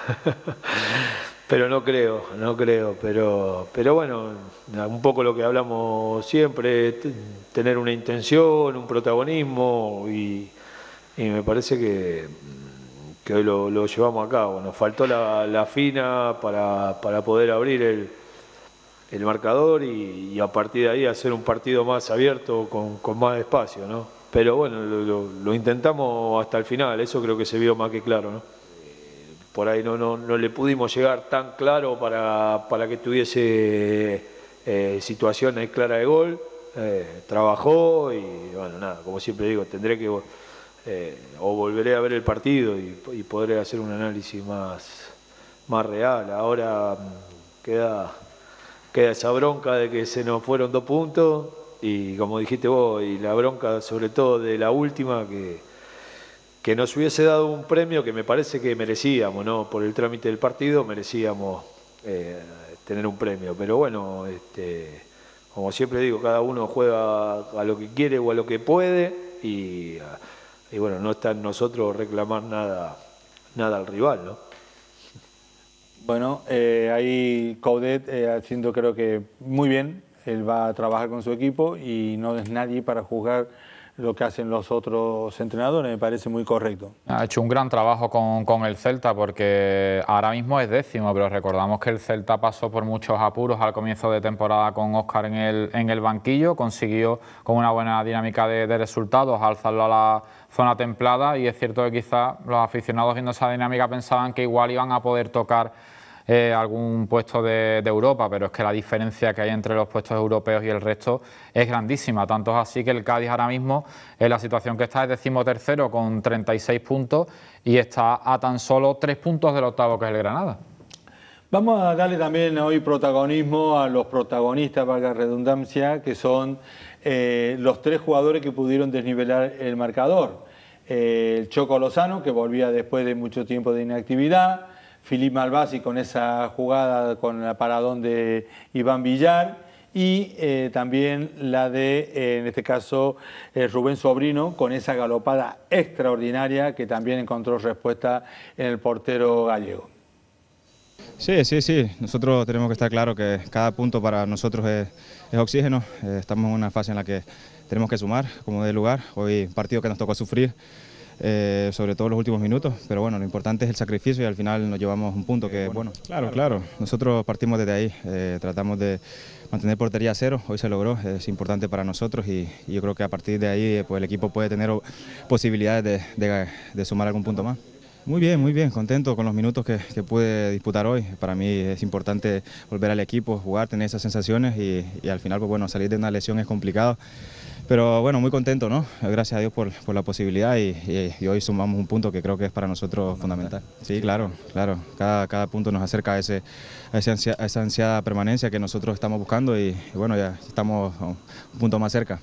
Pero no creo, no creo, pero, pero bueno, un poco lo que hablamos siempre, tener una intención, un protagonismo y, y me parece que, que hoy lo, lo llevamos a cabo. Nos faltó la, la fina para, para poder abrir el, el marcador y, y a partir de ahí hacer un partido más abierto con, con más espacio, ¿no? Pero bueno, lo, lo, lo intentamos hasta el final, eso creo que se vio más que claro, ¿no? Por ahí no, no, no le pudimos llegar tan claro para, para que tuviese eh, situaciones claras de gol. Eh, trabajó y bueno, nada, como siempre digo, tendré que eh, o volveré a ver el partido y, y podré hacer un análisis más, más real. Ahora queda, queda esa bronca de que se nos fueron dos puntos y como dijiste vos, y la bronca sobre todo de la última que... que nos hubiese dado un premio que me parece que merecíamos, ¿no? Por el trámite del partido merecíamos eh, tener un premio. Pero bueno, este, como siempre digo, cada uno juega a lo que quiere o a lo que puede y, y bueno, no está en nosotros reclamar nada, nada al rival, ¿no? Bueno, eh, ahí Coudet eh, haciendo creo que muy bien, él va a trabajar con su equipo y no es nadie para juzgar lo que hacen los otros entrenadores, me parece muy correcto. Ha hecho un gran trabajo con, con el Celta porque ahora mismo es décimo, pero recordamos que el Celta pasó por muchos apuros al comienzo de temporada con Óscar en el, en el banquillo, consiguió con una buena dinámica de, de resultados alzarlo a la zona templada y es cierto que quizás los aficionados viendo esa dinámica pensaban que igual iban a poder tocar eh, algún puesto de, de Europa, pero es que la diferencia que hay entre los puestos europeos y el resto es grandísima. Tanto es así que el Cádiz ahora mismo, en la situación que está, es decimotercero con treinta y seis puntos y está a tan solo tres puntos del octavo, que es el Granada. Vamos a darle también hoy protagonismo a los protagonistas, valga la redundancia, que son eh, los tres jugadores que pudieron desnivelar el marcador. Eh, el Choco Lozano, que volvía después de mucho tiempo de inactividad, Philippe Malbasi con esa jugada con el paradón de Iván Villar y eh, también la de, eh, en este caso, eh, Rubén Sobrino con esa galopada extraordinaria que también encontró respuesta en el portero gallego. Sí, sí, sí. Nosotros tenemos que estar claros que cada punto para nosotros es, es oxígeno. Eh, estamos en una fase en la que tenemos que sumar, como de lugar. Hoy partido que nos tocó sufrir, eh, sobre todo los últimos minutos. Pero bueno, lo importante es el sacrificio y al final nos llevamos un punto que, bueno, claro, claro. Nosotros partimos desde ahí. Eh, tratamos de mantener portería a cero. Hoy se logró. Es importante para nosotros y, y yo creo que a partir de ahí pues, el equipo puede tener posibilidades de, de, de sumar algún punto más. Muy bien, muy bien, contento con los minutos que, que pude disputar hoy. Para mí es importante volver al equipo, jugar, tener esas sensaciones y, y al final pues bueno, salir de una lesión es complicado. Pero bueno, muy contento, ¿no? Gracias a Dios por, por la posibilidad y, y, y hoy sumamos un punto que creo que es para nosotros fundamental. Sí, claro, claro. Cada, cada punto nos acerca a, ese, a, ese ansia, a esa ansiada permanencia que nosotros estamos buscando y, y bueno, ya estamos un punto más cerca.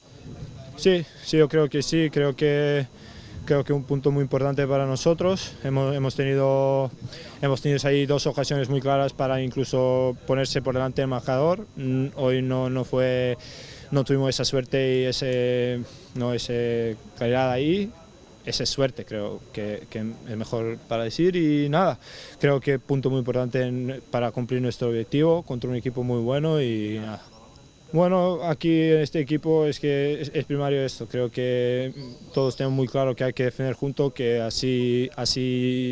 Sí, sí, yo creo que sí, creo que Creo que un punto muy importante para nosotros. Hemos, hemos, tenido, hemos tenido ahí dos ocasiones muy claras para incluso ponerse por delante del marcador. Hoy no, no, fue, no tuvimos esa suerte y ese, no, ese calidad ahí. Esa es suerte, creo que, que es mejor para decir. Y nada, creo que punto muy importante en, para cumplir nuestro objetivo contra un equipo muy bueno y nada. Bueno, aquí en este equipo es que es, es primario esto, creo que todos tenemos muy claro que hay que defender juntos, que así, así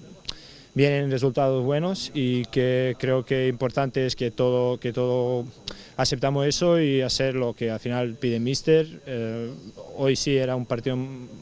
vienen resultados buenos y que creo que importante es que todo, que todo aceptamos eso y hacer lo que al final pide míster. Eh, hoy sí era un partido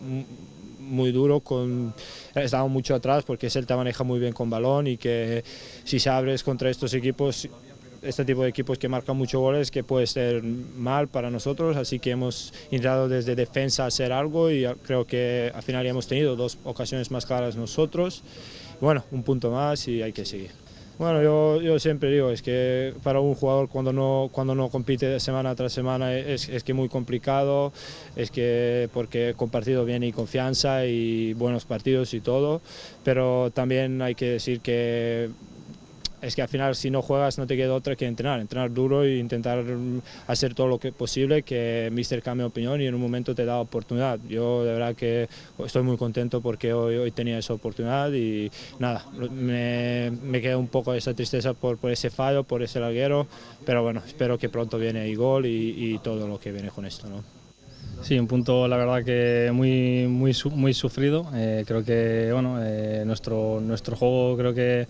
muy duro, con, estábamos mucho atrás porque él te maneja muy bien con balón y que si se abres contra estos equipos, este tipo de equipos que marcan muchos goles, que puede ser mal para nosotros, así que hemos intentado desde defensa hacer algo y creo que al final ya hemos tenido dos ocasiones más claras nosotros. Bueno, un punto más y hay que seguir. Bueno, yo, yo siempre digo, es que para un jugador cuando no, cuando no compite semana tras semana es, es que muy complicado, es que porque he compartido bien y confianza y buenos partidos y todo, pero también hay que decir que es que al final si no juegas no te queda otra que entrenar, entrenar duro e intentar hacer todo lo que posible, que míster cambie opinión y en un momento te da oportunidad. Yo de verdad que estoy muy contento porque hoy, hoy tenía esa oportunidad y nada, me, me queda un poco esa tristeza por, por ese fallo, por ese larguero, pero bueno, espero que pronto viene el gol y, y todo lo que viene con esto, ¿no? Sí, un punto la verdad que muy, muy, muy sufrido. Eh, creo que bueno, eh, nuestro, nuestro juego creo que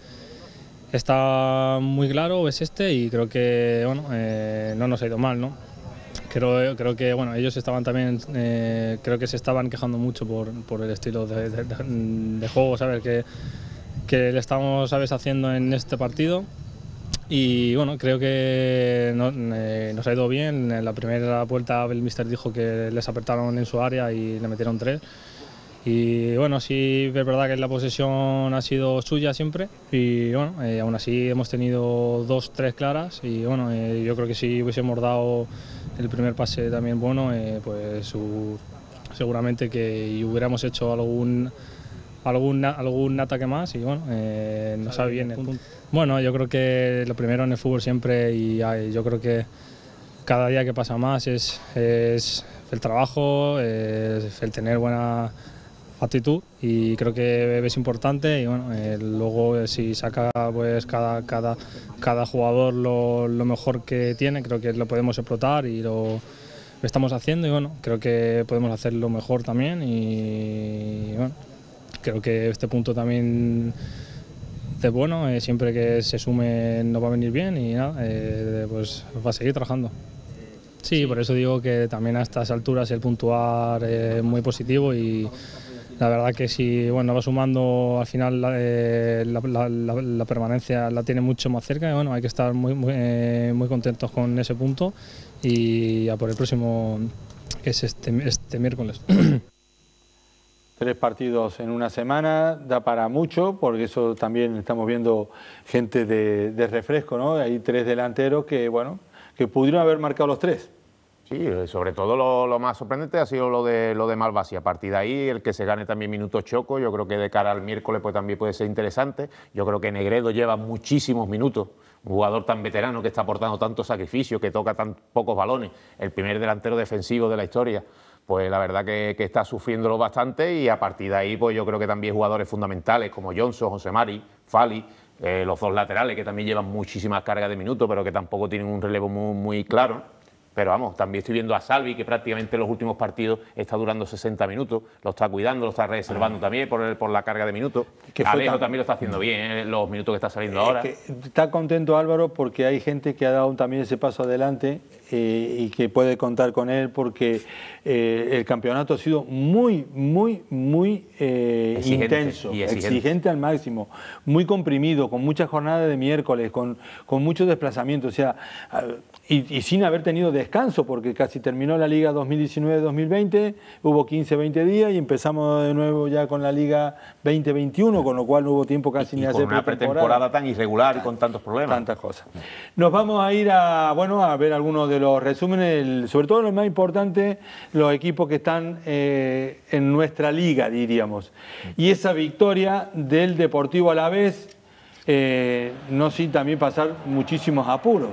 está muy claro, es este, y creo que bueno, eh, no nos ha ido mal, ¿no? Creo, creo que bueno, ellos estaban también, eh, creo que se estaban quejando mucho por, por el estilo de, de, de juego, ¿sabes? Que, que le estamos, ¿sabes?, haciendo en este partido. Y bueno, creo que no, eh, nos ha ido bien. En la primera vuelta el míster dijo que les apretaron en su área y le metieron tres. Y bueno, sí es verdad que la posesión ha sido suya siempre y bueno, eh, aún así hemos tenido dos, tres claras y bueno, eh, yo creo que si hubiésemos dado el primer pase también bueno, eh, pues su, seguramente que hubiéramos hecho algún, algún, algún ataque más y bueno, eh, nos sabe bien el punto. Bueno, yo creo que lo primero en el fútbol siempre y eh, yo creo que cada día que pasa más es, es el trabajo, es el tener buena actitud y creo que es importante y bueno, eh, luego si saca pues cada, cada, cada jugador lo, lo mejor que tiene, creo que lo podemos explotar y lo, lo estamos haciendo y bueno, creo que podemos hacerlo mejor también y bueno, creo que este punto también es bueno, eh, siempre que se sume nos va a venir bien y nada, eh, pues va a seguir trabajando. Sí, por eso digo que también a estas alturas el puntuar es muy positivo y La verdad que si bueno, va sumando, al final eh, la, la, la, la permanencia la tiene mucho más cerca y bueno, hay que estar muy, muy, eh, muy contentos con ese punto y a por el próximo, que es este, este miércoles. Tres partidos en una semana, da para mucho, porque eso también estamos viendo gente de, de refresco, ¿no? Hay tres delanteros que, bueno, que pudieron haber marcado los tres. Sí, sobre todo lo, lo más sorprendente ha sido lo de, lo de Malvasi. A partir de ahí, el que se gane también minutos Choco, yo creo que de cara al miércoles pues también puede ser interesante. Yo creo que Negredo lleva muchísimos minutos, un jugador tan veterano que está aportando tanto sacrificio, que toca tan pocos balones, el primer delantero defensivo de la historia, pues la verdad que, que está sufriéndolo bastante y a partir de ahí pues yo creo que también jugadores fundamentales como Johnson, José Mari, Fali, eh, los dos laterales que también llevan muchísimas cargas de minutos pero que tampoco tienen un relevo muy, muy claro. Pero vamos, también estoy viendo a Salvi, que prácticamente en los últimos partidos está durando sesenta minutos, lo está cuidando, lo está reservando también por, el, por la carga de minutos. Alejo tan... también lo está haciendo bien, ¿eh? Los minutos que está saliendo eh, ahora. Que está contento Álvaro porque hay gente que ha dado también ese paso adelante eh, y que puede contar con él porque eh, el campeonato ha sido muy, muy, muy eh, exigente, intenso, y exigente. exigente al máximo, muy comprimido, con muchas jornadas de miércoles, con, con muchos desplazamientos, o sea, y, y sin haber tenido descanso, porque casi terminó la Liga dos mil diecinueve dos mil veinte, hubo quince veinte días y empezamos de nuevo ya con la Liga veinte veintiuno, con lo cual no hubo tiempo casi y, ni y hacer con una pretemporada tan irregular y con tantos problemas. Tantas cosas. Nos vamos a ir a, bueno, a ver algunos de los resúmenes, el, sobre todo lo más importante, los equipos que están eh, en nuestra liga, diríamos. Y esa victoria del Deportivo Alavés, eh, no sin también pasar muchísimos apuros.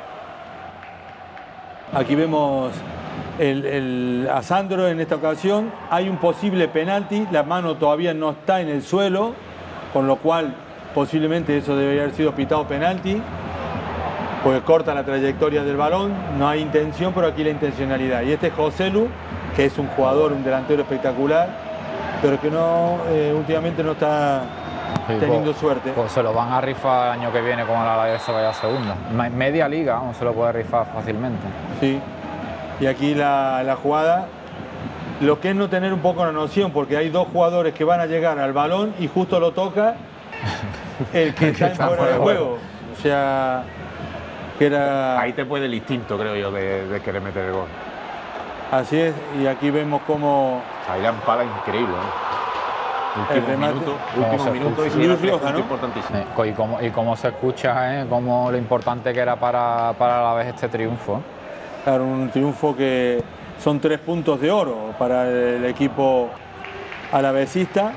Aquí vemos el, el, a Sandro en esta ocasión, hay un posible penalti, la mano todavía no está en el suelo, con lo cual posiblemente eso debería haber sido pitado penalti, porque corta la trayectoria del balón, no hay intención, pero aquí la intencionalidad. Y este es Joselu, que es un jugador, un delantero espectacular, pero que no eh, últimamente no está sí, teniendo pues, suerte. Pues se lo van a rifar el año que viene como la Alavés se vaya a segunda. Media liga, vamos, se lo puede rifar fácilmente. Sí, y aquí la, la jugada, lo que es no tener un poco la noción, porque hay dos jugadores que van a llegar al balón y justo lo toca el que está en fuera de juego. O sea, que era... Ahí te puede el instinto, creo yo, de, de querer meter el gol. Así es, y aquí vemos cómo... Ahí la empala increíble, ¿no? Últimos minutos, últimos minutos y se floja, ¿no? Importantísimo. Sí, y cómo, y cómo se escucha, ¿eh? Cómo lo importante que era para, para la vez este triunfo. Claro, un triunfo que son tres puntos de oro para el equipo alavesista,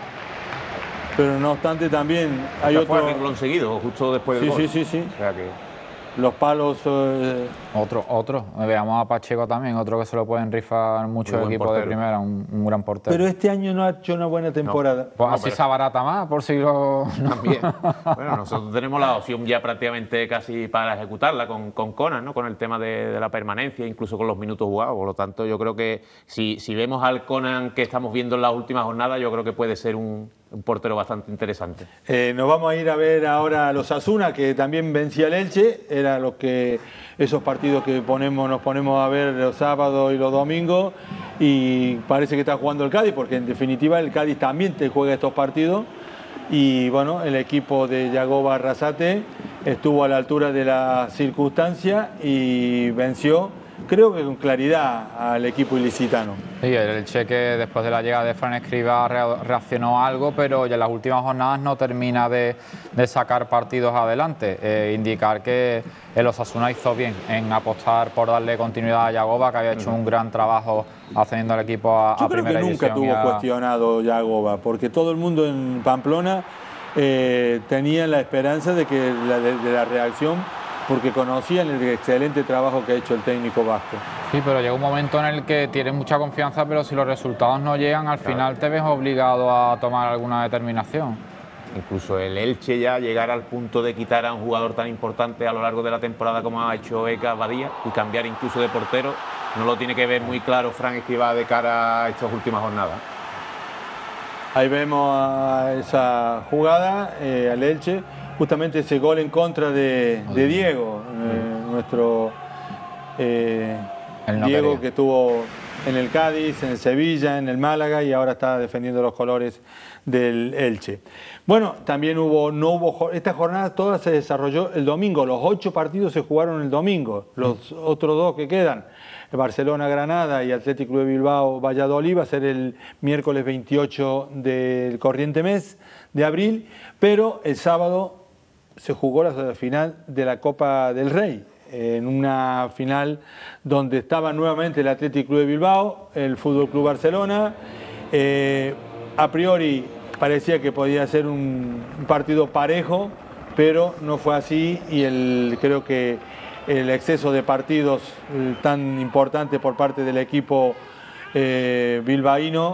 pero no obstante también hay otro... otro... Fue renglón seguido, justo después del sí, gol. Sí, sí, sí. O sea que... Los palos... Eh... Otro, otro. Veamos a Pacheco también, otro que se lo pueden rifar muchos equipos de primera, un, un gran portero. Pero este año no ha hecho una buena temporada. No. Pues no, así pero... se abarata más, por si lo... También. Bueno, nosotros tenemos la opción ya prácticamente casi para ejecutarla con, con Conan, ¿no? Con el tema de, de la permanencia, incluso con los minutos jugados. Por lo tanto, yo creo que si, si vemos al Conan que estamos viendo en las últimas jornadas, yo creo que puede ser un... un portero bastante interesante. Eh, nos vamos a ir a ver ahora a los Asuna, que también vencía el Elche, era los que, esos partidos que ponemos, nos ponemos a ver los sábados y los domingos, y parece que está jugando el Cádiz, porque en definitiva el Cádiz también te juega estos partidos, y bueno, el equipo de Yagoba Arrasate estuvo a la altura de la circunstancia y venció, creo que con claridad, al equipo ilicitano. Sí, el Cheque después de la llegada de Fran Escribá reaccionó algo, pero ya en las últimas jornadas no termina de, de sacar partidos adelante. Eh, indicar que el Osasuna hizo bien en apostar por darle continuidad a Yagoba, que había hecho un gran trabajo ascendiendo al equipo a, Yo a creo primera que nunca división. tuvo A... cuestionado Yagoba, porque todo el mundo en Pamplona eh, tenía la esperanza de que la, de, de la reacción, porque conocían el excelente trabajo que ha hecho el técnico vasco. Sí, pero llega un momento en el que tienes mucha confianza, pero si los resultados no llegan, al final te ves obligado a tomar alguna determinación. Incluso el Elche ya llegar al punto de quitar a un jugador tan importante a lo largo de la temporada como ha hecho Eka Badía y cambiar incluso de portero, no lo tiene que ver muy claro Fran Escribá de cara a estas últimas jornadas. Ahí vemos a esa jugada, eh, al Elche, justamente ese gol en contra de, de Diego, eh, nuestro eh, No Diego, quería. que estuvo en el Cádiz, en el Sevilla, en el Málaga y ahora está defendiendo los colores del Elche. Bueno, también hubo, no hubo, esta jornada toda se desarrolló el domingo, los ocho partidos se jugaron el domingo, los mm. otros dos que quedan, Barcelona-Granada y Athletic Club de Bilbao-Valladolid, va a ser el miércoles veintiocho del corriente mes de abril, pero el sábado se jugó la final de la Copa del Rey, en una final donde estaba nuevamente el Athletic Club de Bilbao, el Fútbol Club Barcelona. Eh, a priori parecía que podía ser un, un partido parejo, pero no fue así y el, creo que el exceso de partidos eh, tan importante por parte del equipo eh, bilbaíno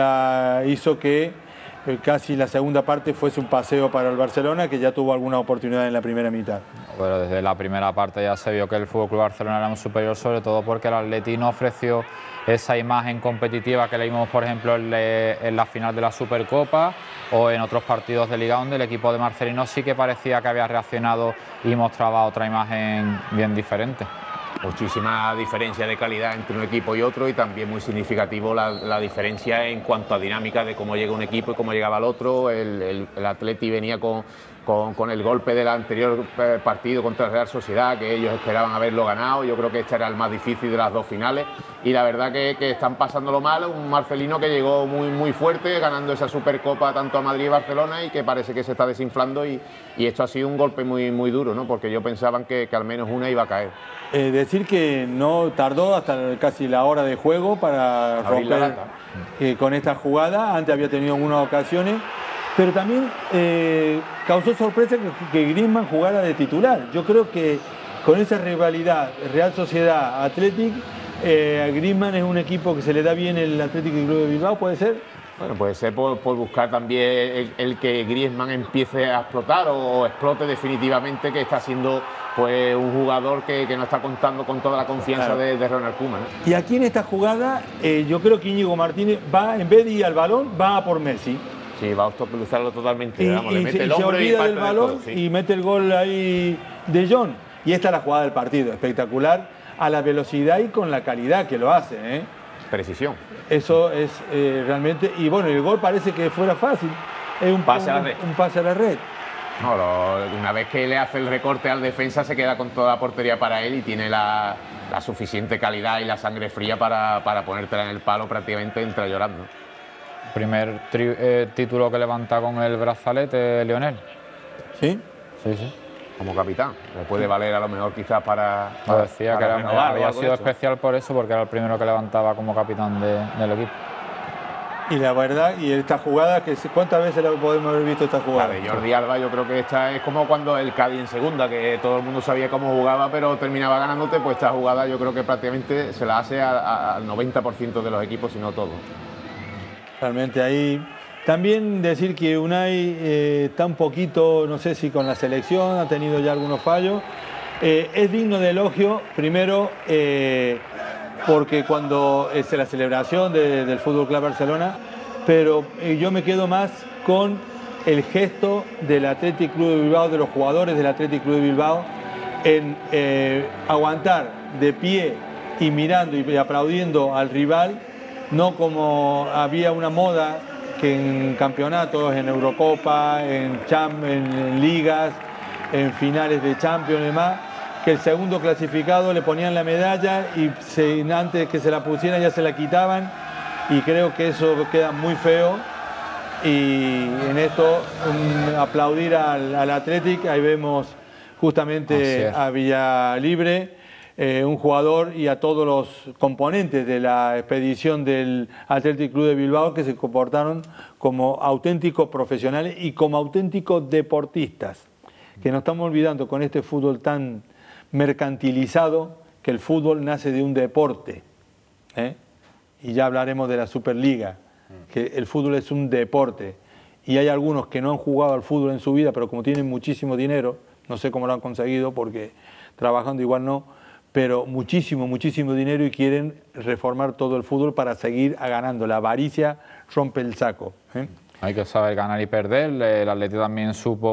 la hizo que eh, casi la segunda parte fuese un paseo para el Barcelona, que ya tuvo alguna oportunidad en la primera mitad. Bueno, desde la primera parte ya se vio que el F C Barcelona era muy superior, sobre todo porque el Atleti no ofreció esa imagen competitiva que le vimos, por ejemplo, en, le, en la final de la Supercopa o en otros partidos de Liga, donde el equipo de Marcelino sí que parecía que había reaccionado y mostraba otra imagen bien diferente. Muchísima diferencia de calidad entre un equipo y otro, y también muy significativo la, la diferencia en cuanto a dinámica de cómo llega un equipo y cómo llegaba el otro. El, el, el Atleti venía con, con, con el golpe del anterior partido contra el Real Sociedad, que ellos esperaban haberlo ganado. Yo creo que este era el más difícil de las dos finales y la verdad que, que están pasándolo mal. Un Marcelino que llegó muy, muy fuerte, ganando esa Supercopa tanto a Madrid y Barcelona, y que parece que se está desinflando, y, y esto ha sido un golpe muy, muy duro, ¿no? Porque yo pensaban que, que al menos una iba a caer. Eh, decir que no tardó hasta casi la hora de juego para Abrir romper eh, con esta jugada. Antes había tenido algunas ocasiones, pero también eh, causó sorpresa que, que Griezmann jugara de titular. Yo creo que con esa rivalidad Real Sociedad Athletic, eh, Griezmann es un equipo que se le da bien el Athletic Club de Bilbao, ¿puede ser? Bueno, puede ser por, por buscar también el, el que Griezmann empiece a explotar o, o explote definitivamente, que está siendo pues un jugador que, que no está contando con toda la confianza claro. de, de Ronald Koeman, ¿eh? Y aquí en esta jugada eh, yo creo que Íñigo Martínez va, en vez de ir al balón, va a por Messi. Sí, va a obstaculizarlo totalmente. Y, Vamos, y, le mete se, el y se olvida y del balón codo, sí. y mete el gol ahí de John. Y esta es la jugada del partido, espectacular, a la velocidad y con la calidad que lo hace, ¿eh? Precisión. Eso es eh, realmente... Y bueno, el gol parece que fuera fácil. Es un pase un, a la red. Un pase a la red. No, lo, una vez que le hace el recorte al defensa, se queda con toda la portería para él y tiene la, la suficiente calidad y la sangre fría para, para ponértela en el palo, prácticamente entra llorando. Primer tri, eh, título que levanta con el brazalete, Lionel. ¿Sí? Sí, sí. Como capitán. Le puede valer a lo mejor quizás para... Lo para decía para que era, había sido especial por eso, porque era el primero que levantaba como capitán de, del equipo. Y la verdad, y esta jugada, que ¿cuántas veces la podemos haber visto esta jugada? La de Jordi Alba, yo creo que esta es como cuando el Cádiz en segunda, que todo el mundo sabía cómo jugaba, pero terminaba ganándote. Pues esta jugada yo creo que prácticamente se la hace al noventa por ciento de los equipos, si no todos. Realmente ahí... También decir que Unai eh, está un poquito, no sé si con la selección, ha tenido ya algunos fallos. Eh, es digno de elogio, primero, eh, porque cuando es la celebración de, del Fútbol Club Barcelona, pero eh, yo me quedo más con el gesto del Athletic Club de Bilbao, de los jugadores del Athletic Club de Bilbao, en eh, aguantar de pie y mirando y aplaudiendo al rival, no como había una moda que en campeonatos, en Eurocopa, en, Cham, en, en ligas, en finales de Champions y demás, que el segundo clasificado le ponían la medalla y se, antes que se la pusieran ya se la quitaban, y creo que eso queda muy feo. Y en esto un, aplaudir al, al Athletic. Ahí vemos justamente a Villalibre, Eh, un jugador, y a todos los componentes de la expedición del Athletic Club de Bilbao, que se comportaron como auténticos profesionales y como auténticos deportistas, que nos estamos olvidando con este fútbol tan mercantilizado, que el fútbol nace de un deporte, ¿eh? Y ya hablaremos de la Superliga, que el fútbol es un deporte, y hay algunos que no han jugado al fútbol en su vida, pero como tienen muchísimo dinero, no sé cómo lo han conseguido, porque trabajando igual no, pero muchísimo, muchísimo dinero, y quieren reformar todo el fútbol para seguir ganando. La avaricia rompe el saco, ¿eh? Hay que saber ganar y perder. El Atleti también supo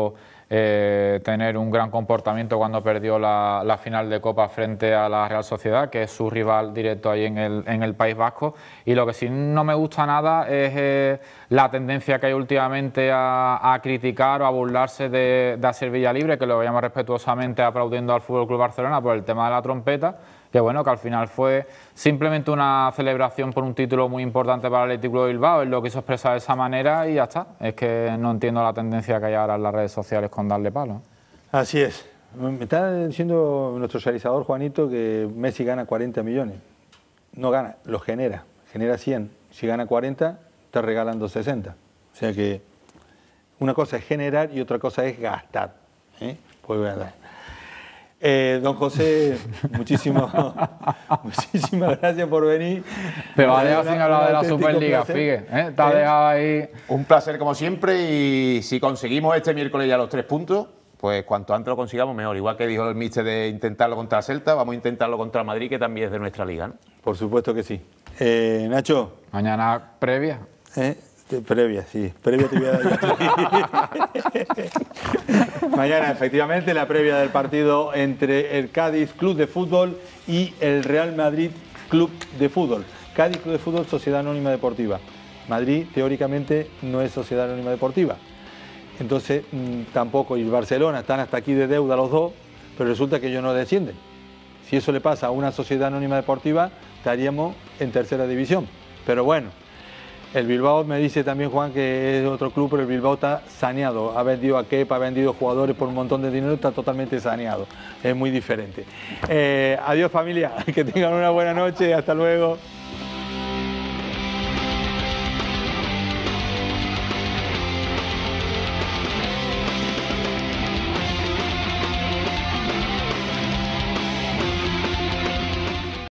eh, tener un gran comportamiento cuando perdió la, la final de Copa frente a la Real Sociedad, que es su rival directo ahí en el, en el País Vasco. Y lo que sí no me gusta nada es eh, la tendencia que hay últimamente a, a criticar o a burlarse de, de Asier Villalibre, que lo veíamos respetuosamente aplaudiendo al F C Barcelona por el tema de la trompeta, que bueno, que al final fue simplemente una celebración por un título muy importante para el Athletic Club de Bilbao, él lo quiso expresar de esa manera y ya está. Es que no entiendo la tendencia que hay ahora en las redes sociales con darle palo. Así es. Me está diciendo nuestro realizador Juanito que Messi gana cuarenta millones. No gana, lo genera, genera cien. Si gana cuarenta, está regalando sesenta. O sea que una cosa es generar y otra cosa es gastar. ¿eh? Pues verdad. Eh, don José, muchísimo, muchísimas gracias por venir. Te va a dejar sin hablar de la Superliga, Figue. ¿eh? Te ha dejado ahí. Un placer como siempre, y si conseguimos este miércoles ya los tres puntos, pues cuanto antes lo consigamos mejor. Igual que dijo el míster de intentarlo contra el Celta, vamos a intentarlo contra el Madrid, que también es de nuestra liga, ¿no? Por supuesto que sí. Eh, Nacho. Mañana previa. ¿Eh? Previa, sí. Previa te voy a dar. Mañana, efectivamente, la previa del partido entre el Cádiz Club de Fútbol y el Real Madrid Club de Fútbol. Cádiz Club de Fútbol, Sociedad Anónima Deportiva. Madrid, teóricamente, no es Sociedad Anónima Deportiva. Entonces, mmm, tampoco. Y Barcelona, están hasta aquí de deuda los dos, pero resulta que ellos no descienden. Si eso le pasa a una Sociedad Anónima Deportiva, estaríamos en tercera división. Pero bueno. El Bilbao, me dice también Juan que es otro club, pero el Bilbao está saneado. Ha vendido a Kepa, ha vendido jugadores por un montón de dinero, está totalmente saneado. Es muy diferente. Eh, adiós familia, que tengan una buena noche, hasta luego.